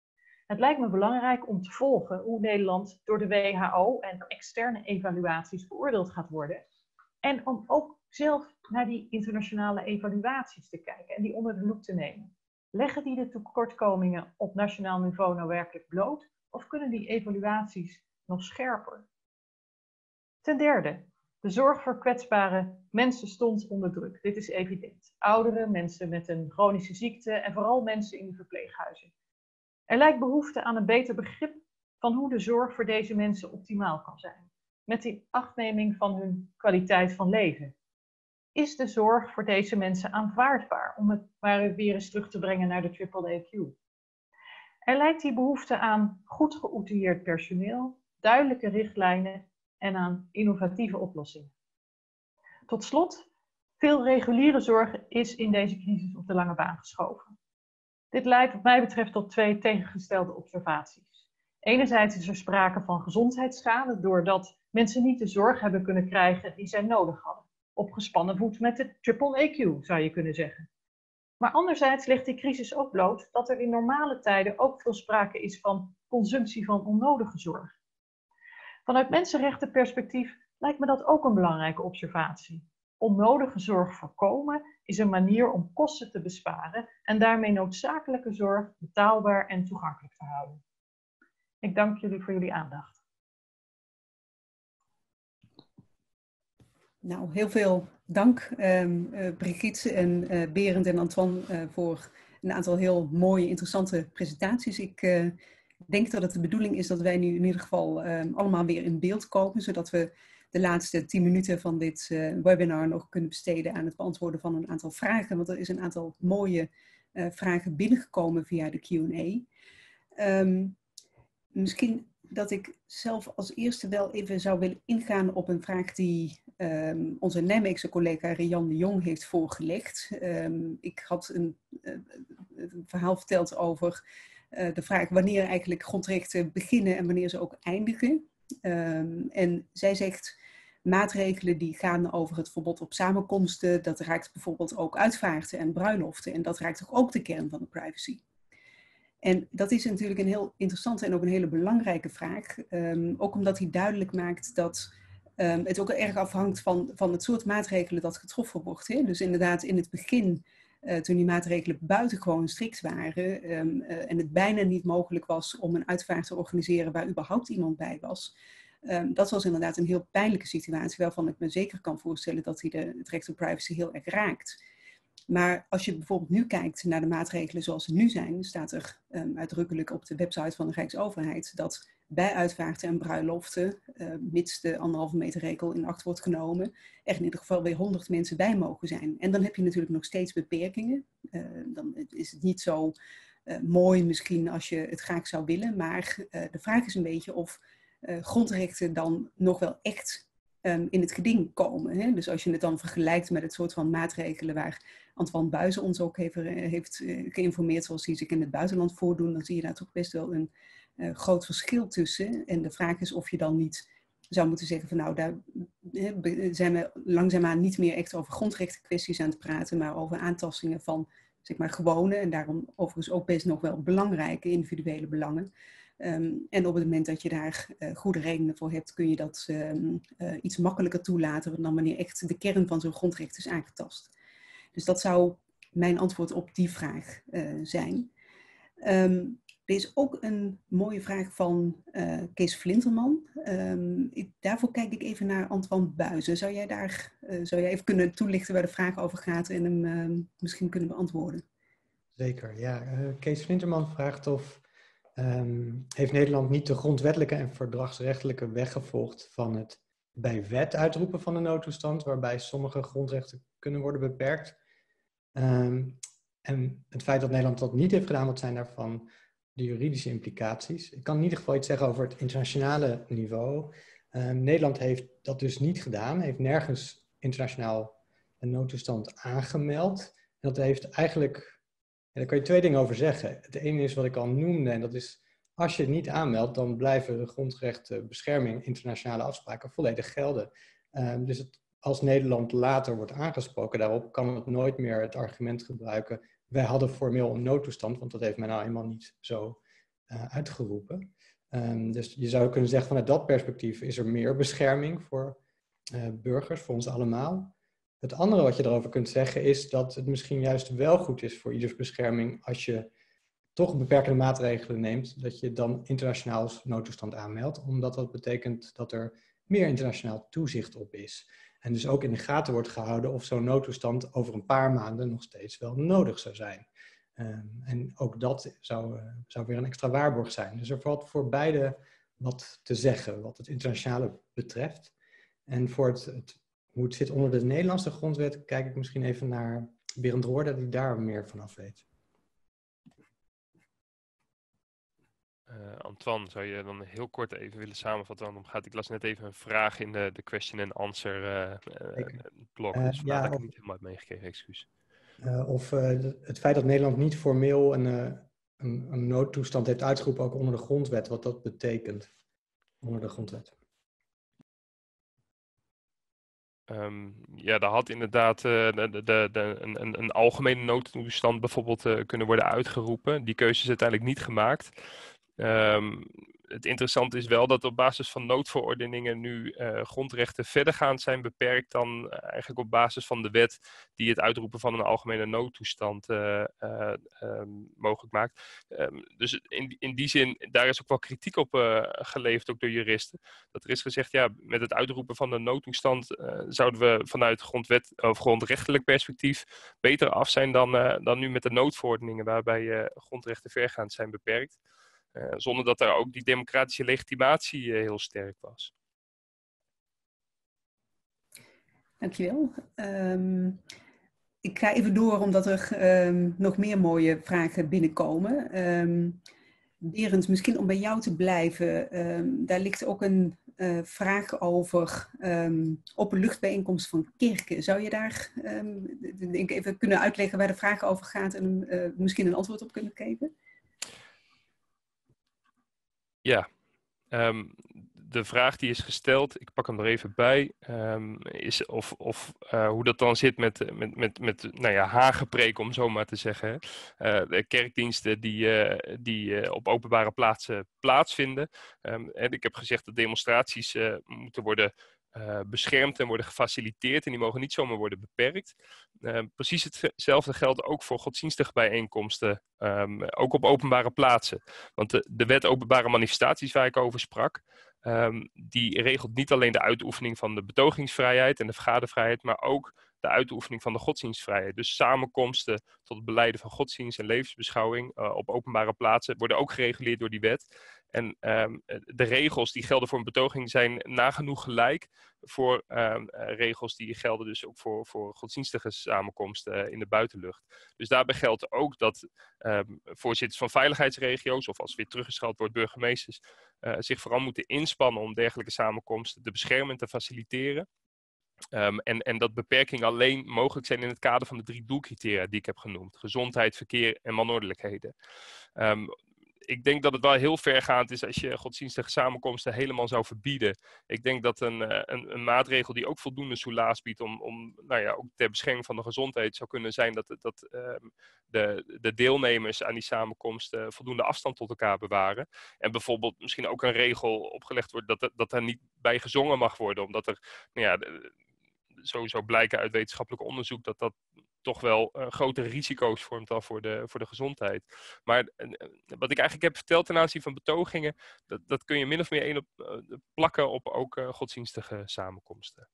Het lijkt me belangrijk om te volgen hoe Nederland door de W H O en externe evaluaties beoordeeld gaat worden. En om ook zelf naar die internationale evaluaties te kijken en die onder de loep te nemen. Leggen die de tekortkomingen op nationaal niveau nou werkelijk bloot? Of kunnen die evaluaties nog scherper? Ten derde, de zorg voor kwetsbare mensen stond onder druk. Dit is evident. Ouderen, mensen met een chronische ziekte en vooral mensen in de verpleeghuizen. Er lijkt behoefte aan een beter begrip van hoe de zorg voor deze mensen optimaal kan zijn. Met die achtneming van hun kwaliteit van leven. Is de zorg voor deze mensen aanvaardbaar? Om het maar weer eens terug te brengen naar de triple A Q. Er lijkt die behoefte aan goed geoutilleerd personeel, duidelijke richtlijnen en aan innovatieve oplossingen. Tot slot, veel reguliere zorg is in deze crisis op de lange baan geschoven. Dit leidt wat mij betreft tot twee tegengestelde observaties. Enerzijds is er sprake van gezondheidsschade doordat mensen niet de zorg hebben kunnen krijgen die zij nodig hadden. Op gespannen voet met de triple A Q zou je kunnen zeggen. Maar anderzijds legt die crisis ook bloot dat er in normale tijden ook veel sprake is van consumptie van onnodige zorg. Vanuit mensenrechtenperspectief lijkt me dat ook een belangrijke observatie. Onnodige zorg voorkomen is een manier om kosten te besparen en daarmee noodzakelijke zorg betaalbaar en toegankelijk te houden. Ik dank jullie voor jullie aandacht. Nou, heel veel dank um, uh, Brigitte en uh, Berend en Antoine uh, voor een aantal heel mooie, interessante presentaties. Ik uh, denk dat het de bedoeling is dat wij nu in ieder geval um, allemaal weer in beeld komen, zodat we de laatste tien minuten van dit uh, webinar nog kunnen besteden aan het beantwoorden van een aantal vragen. Want er is een aantal mooie uh, vragen binnengekomen via de Q en A. Um, misschien dat ik zelf als eerste wel even zou willen ingaan op een vraag die um, onze Nijmeegse collega Rian de Jong heeft voorgelegd. Um, ik had een, uh, een verhaal verteld over uh, de vraag wanneer eigenlijk grondrechten beginnen en wanneer ze ook eindigen. Um, en zij zegt maatregelen die gaan over het verbod op samenkomsten, dat raakt bijvoorbeeld ook uitvaarten en bruiloften en dat raakt toch ook de kern van de privacy. En dat is natuurlijk een heel interessante en ook een hele belangrijke vraag. Um, ook omdat hij duidelijk maakt dat um, het ook erg afhangt van, van het soort maatregelen dat getroffen wordt. Hè? Dus inderdaad in het begin, uh, toen die maatregelen buitengewoon strikt waren um, uh, en het bijna niet mogelijk was om een uitvaart te organiseren waar überhaupt iemand bij was. Um, dat was inderdaad een heel pijnlijke situatie waarvan ik me zeker kan voorstellen dat hij de, het recht op privacy heel erg raakt. Maar als je bijvoorbeeld nu kijkt naar de maatregelen zoals ze nu zijn, staat er um, uitdrukkelijk op de website van de Rijksoverheid dat bij uitvaarten en bruiloften, uh, mits de anderhalve meter regel in acht wordt genomen, er in ieder geval weer honderd mensen bij mogen zijn. En dan heb je natuurlijk nog steeds beperkingen. Uh, dan is het niet zo uh, mooi misschien als je het graag zou willen, maar uh, de vraag is een beetje of uh, grondrechten dan nog wel echt um, in het geding komen. Hè? Dus als je het dan vergelijkt met het soort van maatregelen waar Antoine Buijzen ons ook heeft, heeft uh, geïnformeerd zoals die zich in het buitenland voordoen, dan zie je daar toch best wel een uh, groot verschil tussen. En de vraag is of je dan niet zou moeten zeggen van nou, daar uh, zijn we langzaamaan niet meer echt over grondrechtenkwesties aan het praten, maar over aantastingen van zeg maar gewone en daarom overigens ook best nog wel belangrijke individuele belangen. Um, en op het moment dat je daar uh, goede redenen voor hebt, kun je dat um, uh, iets makkelijker toelaten dan wanneer echt de kern van zo'n grondrecht is aangetast. Dus dat zou mijn antwoord op die vraag uh, zijn. Um, er is ook een mooie vraag van uh, Kees Flinterman. Um, ik, daarvoor kijk ik even naar Antoine Buijzen. Zou jij daar uh, zou jij even kunnen toelichten waar de vraag over gaat en hem uh, misschien kunnen beantwoorden? Zeker, ja. Uh, Kees Flinterman vraagt of um, heeft Nederland niet de grondwettelijke en verdragsrechtelijke weg gevolgd van het bij wet uitroepen van de noodtoestand, waarbij sommige grondrechten kunnen worden beperkt. Um, en het feit dat Nederland dat niet heeft gedaan, wat zijn daarvan de juridische implicaties? Ik kan in ieder geval iets zeggen over het internationale niveau. Um, Nederland heeft dat dus niet gedaan, heeft nergens internationaal een noodtoestand aangemeld. En dat heeft eigenlijk, ja, daar kan je twee dingen over zeggen. Het ene is wat ik al noemde, en dat is als je het niet aanmeldt, dan blijven de grondrechten, bescherming, internationale afspraken volledig gelden. Um, dus het, als Nederland later wordt aangesproken daarop, kan het nooit meer het argument gebruiken, wij hadden formeel een noodtoestand, want dat heeft men nou eenmaal niet zo uh, uitgeroepen. Um, dus je zou kunnen zeggen vanuit dat perspectief is er meer bescherming voor uh, burgers, voor ons allemaal. Het andere wat je erover kunt zeggen is dat het misschien juist wel goed is voor ieders bescherming als je toch beperkende maatregelen neemt, dat je dan internationaal noodtoestand aanmeldt, omdat dat betekent dat er meer internationaal toezicht op is. En dus ook in de gaten wordt gehouden of zo'n noodtoestand over een paar maanden nog steeds wel nodig zou zijn. Um, en ook dat zou, uh, zou weer een extra waarborg zijn. Dus er valt voor beide wat te zeggen wat het internationale betreft. En voor het, het, hoe het zit onder de Nederlandse grondwet, kijk ik misschien even naar Berend Roorda, die daar meer vanaf weet. Uh, Antoine, zou je dan heel kort even willen samenvatten? Want gaat, ik las net even een vraag in de, de question and answer uh, uh, blog. Uh, dus vandaar ja, dat ik het niet helemaal heb meegekregen, excuus. Uh, of uh, het feit dat Nederland niet formeel een, uh, een, een noodtoestand heeft uitgeroepen, ook onder de grondwet, wat dat betekent onder de grondwet. Um, ja, daar had inderdaad uh, de, de, de, de, een, een algemene noodtoestand bijvoorbeeld uh, kunnen worden uitgeroepen. Die keuze is uiteindelijk niet gemaakt. Um, het interessante is wel dat op basis van noodverordeningen nu uh, grondrechten verdergaand zijn beperkt dan uh, eigenlijk op basis van de wet die het uitroepen van een algemene noodtoestand uh, uh, um, mogelijk maakt. Um, dus in, in die zin, daar is ook wel kritiek op uh, geleverd, ook door juristen. Dat er is gezegd, ja, met het uitroepen van de noodtoestand uh, zouden we vanuit grondwet, of grondrechtelijk perspectief beter af zijn dan, uh, dan nu met de noodverordeningen waarbij uh, grondrechten vergaand zijn beperkt. Uh, zonder dat er ook die democratische legitimatie uh, heel sterk was. Dankjewel. Um, ik ga even door omdat er um, nog meer mooie vragen binnenkomen. Um, Berend, misschien om bij jou te blijven. Um, daar ligt ook een uh, vraag over um, openluchtbijeenkomst van kerken. Zou je daar um, denk ik even kunnen uitleggen waar de vraag over gaat en uh, misschien een antwoord op kunnen geven? Ja, um, de vraag die is gesteld, ik pak hem er even bij, um, is of, of uh, hoe dat dan zit met, met, met, met nou ja, hagepreek, om zo maar te zeggen. Uh, de kerkdiensten die, uh, die uh, op openbare plaatsen plaatsvinden. Um, en ik heb gezegd dat demonstraties uh, moeten worden uh, beschermd en worden gefaciliteerd en die mogen niet zomaar worden beperkt. Uh, precies hetzelfde geldt ook voor godsdienstige bijeenkomsten, um, ook op openbare plaatsen. Want de, de wet openbare manifestaties waar ik over sprak, um, die regelt niet alleen de uitoefening van de betogingsvrijheid en de vergadervrijheid, maar ook de uitoefening van de godsdienstvrijheid. Dus samenkomsten tot het belijden van godsdienst en levensbeschouwing uh, op openbare plaatsen worden ook gereguleerd door die wet. En um, de regels die gelden voor een betoging zijn nagenoeg gelijk voor um, regels die gelden dus ook voor, voor godsdienstige samenkomsten uh, in de buitenlucht. Dus daarbij geldt ook dat um, voorzitters van veiligheidsregio's, of als het weer teruggeschald wordt burgemeesters, uh, zich vooral moeten inspannen om dergelijke samenkomsten te beschermen en te faciliteren. Um, en, en dat beperkingen alleen mogelijk zijn in het kader van de drie doelcriteria die ik heb genoemd. Gezondheid, verkeer en manordelijkheden. Um, ik denk dat het wel heel vergaand is als je godsdienstige samenkomsten helemaal zou verbieden. Ik denk dat een, een, een maatregel die ook voldoende soelaas biedt om, om nou ja, ook ter bescherming van de gezondheid zou kunnen zijn dat, dat um, de, de deelnemers aan die samenkomsten voldoende afstand tot elkaar bewaren. En bijvoorbeeld misschien ook een regel opgelegd wordt dat, dat er niet bij gezongen mag worden, omdat er nou ja, de, sowieso blijken uit wetenschappelijk onderzoek dat dat toch wel uh, grotere risico's vormt dan voor de, voor de gezondheid. Maar uh, wat ik eigenlijk heb verteld ten aanzien van betogingen, dat, dat kun je min of meer één op uh, plakken op ook uh, godsdienstige samenkomsten.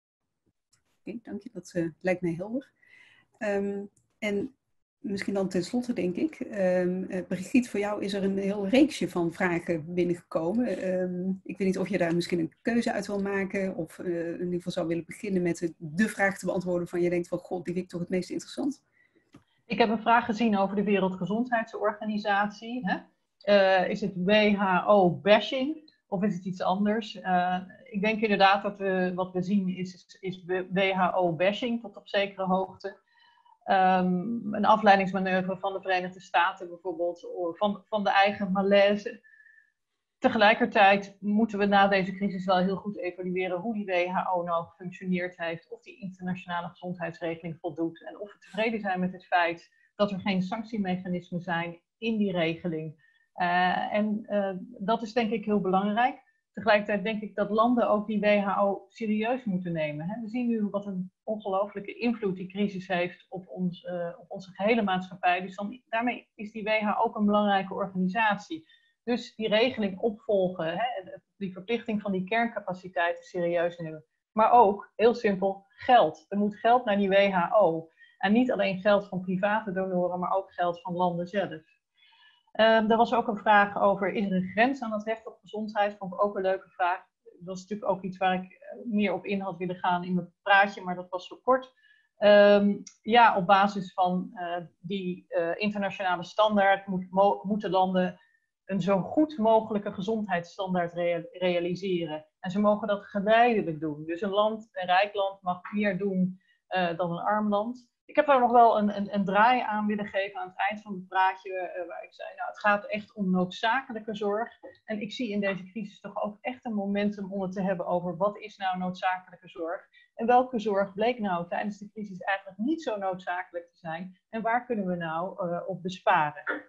Oké, okay, dank je. Dat uh, lijkt mij helder. Um, en misschien dan tenslotte denk ik, um, uh, Brigitte, voor jou is er een heel reeksje van vragen binnengekomen. Um, ik weet niet of je daar misschien een keuze uit wil maken of uh, in ieder geval zou willen beginnen met de, de vraag te beantwoorden van je denkt van god, die vind ik toch het meest interessant. Ik heb een vraag gezien over de Wereldgezondheidsorganisatie. Hè? Uh, is het W H O-bashing of is het iets anders? Uh, ik denk inderdaad dat we, wat we zien is, is W H O-bashing tot op zekere hoogte. Um, een afleidingsmanoeuvre van de Verenigde Staten bijvoorbeeld, van, van de eigen malaise. Tegelijkertijd moeten we na deze crisis wel heel goed evalueren hoe die W H O nou gefunctioneerd heeft, of die internationale gezondheidsregeling voldoet en of we tevreden zijn met het feit dat er geen sanctiemechanismen zijn in die regeling Uh, en uh, dat is denk ik heel belangrijk. Tegelijkertijd denk ik dat landen ook die W H O serieus moeten nemen. Hè. We zien nu wat een ongelooflijke invloed die crisis heeft op, ons, uh, op onze gehele maatschappij. Dus dan, daarmee is die W H O ook een belangrijke organisatie. Dus die regeling opvolgen, hè, die verplichting van die kerncapaciteiten serieus nemen. Maar ook, heel simpel, geld. Er moet geld naar die W H O. En niet alleen geld van private donoren, maar ook geld van landen zelf. Um, er was ook een vraag over, is er een grens aan het recht op gezondheid? Vond ik ook een leuke vraag. Dat is natuurlijk ook iets waar ik meer op in had willen gaan in mijn praatje, maar dat was zo kort. Um, ja, op basis van uh, die uh, internationale standaard moet, mo moeten landen een zo goed mogelijke gezondheidsstandaard rea realiseren. En ze mogen dat geleidelijk doen. Dus een land, een rijk land, mag meer doen uh, dan een arm land. Ik heb daar nog wel een, een, een draai aan willen geven aan het eind van het praatje, uh, waar ik zei, nou, het gaat echt om noodzakelijke zorg. En ik zie in deze crisis toch ook echt een momentum om het te hebben over wat is nou noodzakelijke zorg. En welke zorg bleek nou tijdens de crisis eigenlijk niet zo noodzakelijk te zijn. En waar kunnen we nou uh, op besparen?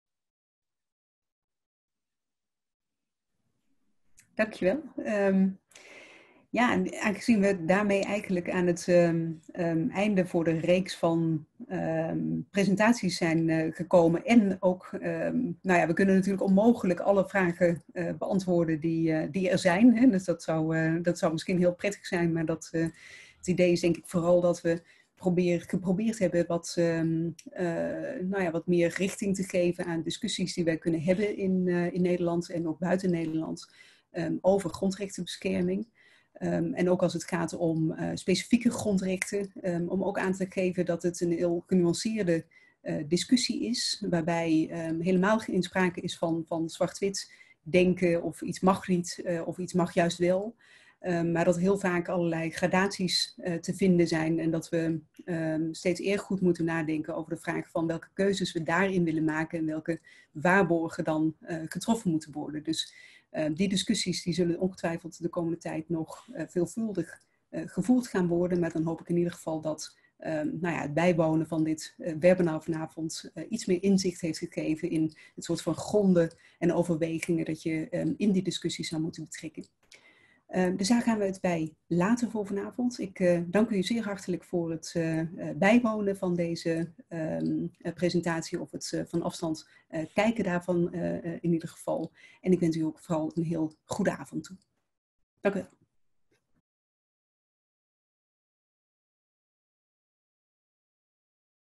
Dankjewel. Um, ja, en aangezien we daarmee eigenlijk aan het um, um, einde voor de reeks van um, presentaties zijn uh, gekomen. En ook, um, nou ja, we kunnen natuurlijk onmogelijk alle vragen uh, beantwoorden die, uh, die er zijn. Hè? Dus dat zou, uh, dat zou misschien heel prettig zijn, maar dat, uh, het idee is denk ik vooral dat we probeer, geprobeerd hebben wat, um, uh, nou ja, wat meer richting te geven aan discussies die wij kunnen hebben in, uh, in Nederland en ook buiten Nederland. Um, over grondrechtenbescherming. Um, en ook als het gaat om uh, specifieke grondrechten, um, om ook aan te geven dat het een heel genuanceerde uh, discussie is, waarbij um, helemaal geen sprake is van, van zwart-wit denken of iets mag niet uh, of iets mag juist wel. Um, maar dat heel vaak allerlei gradaties uh, te vinden zijn en dat we um, steeds erg goed moeten nadenken over de vraag van welke keuzes we daarin willen maken en welke waarborgen dan uh, getroffen moeten worden. Dus Uh, die discussies die zullen ongetwijfeld de komende tijd nog uh, veelvuldig uh, gevoerd gaan worden. Maar dan hoop ik in ieder geval dat um, nou ja, het bijwonen van dit uh, webinar vanavond uh, iets meer inzicht heeft gegeven in het soort van gronden en overwegingen dat je um, in die discussies zou moeten betrekken. Uh, dus daar gaan we het bij laten voor vanavond. Ik uh, dank u zeer hartelijk voor het uh, uh, bijwonen van deze um, uh, presentatie of het uh, van afstand uh, kijken daarvan uh, uh, in ieder geval. En ik wens u ook vooral een heel goede avond toe. Dank u wel.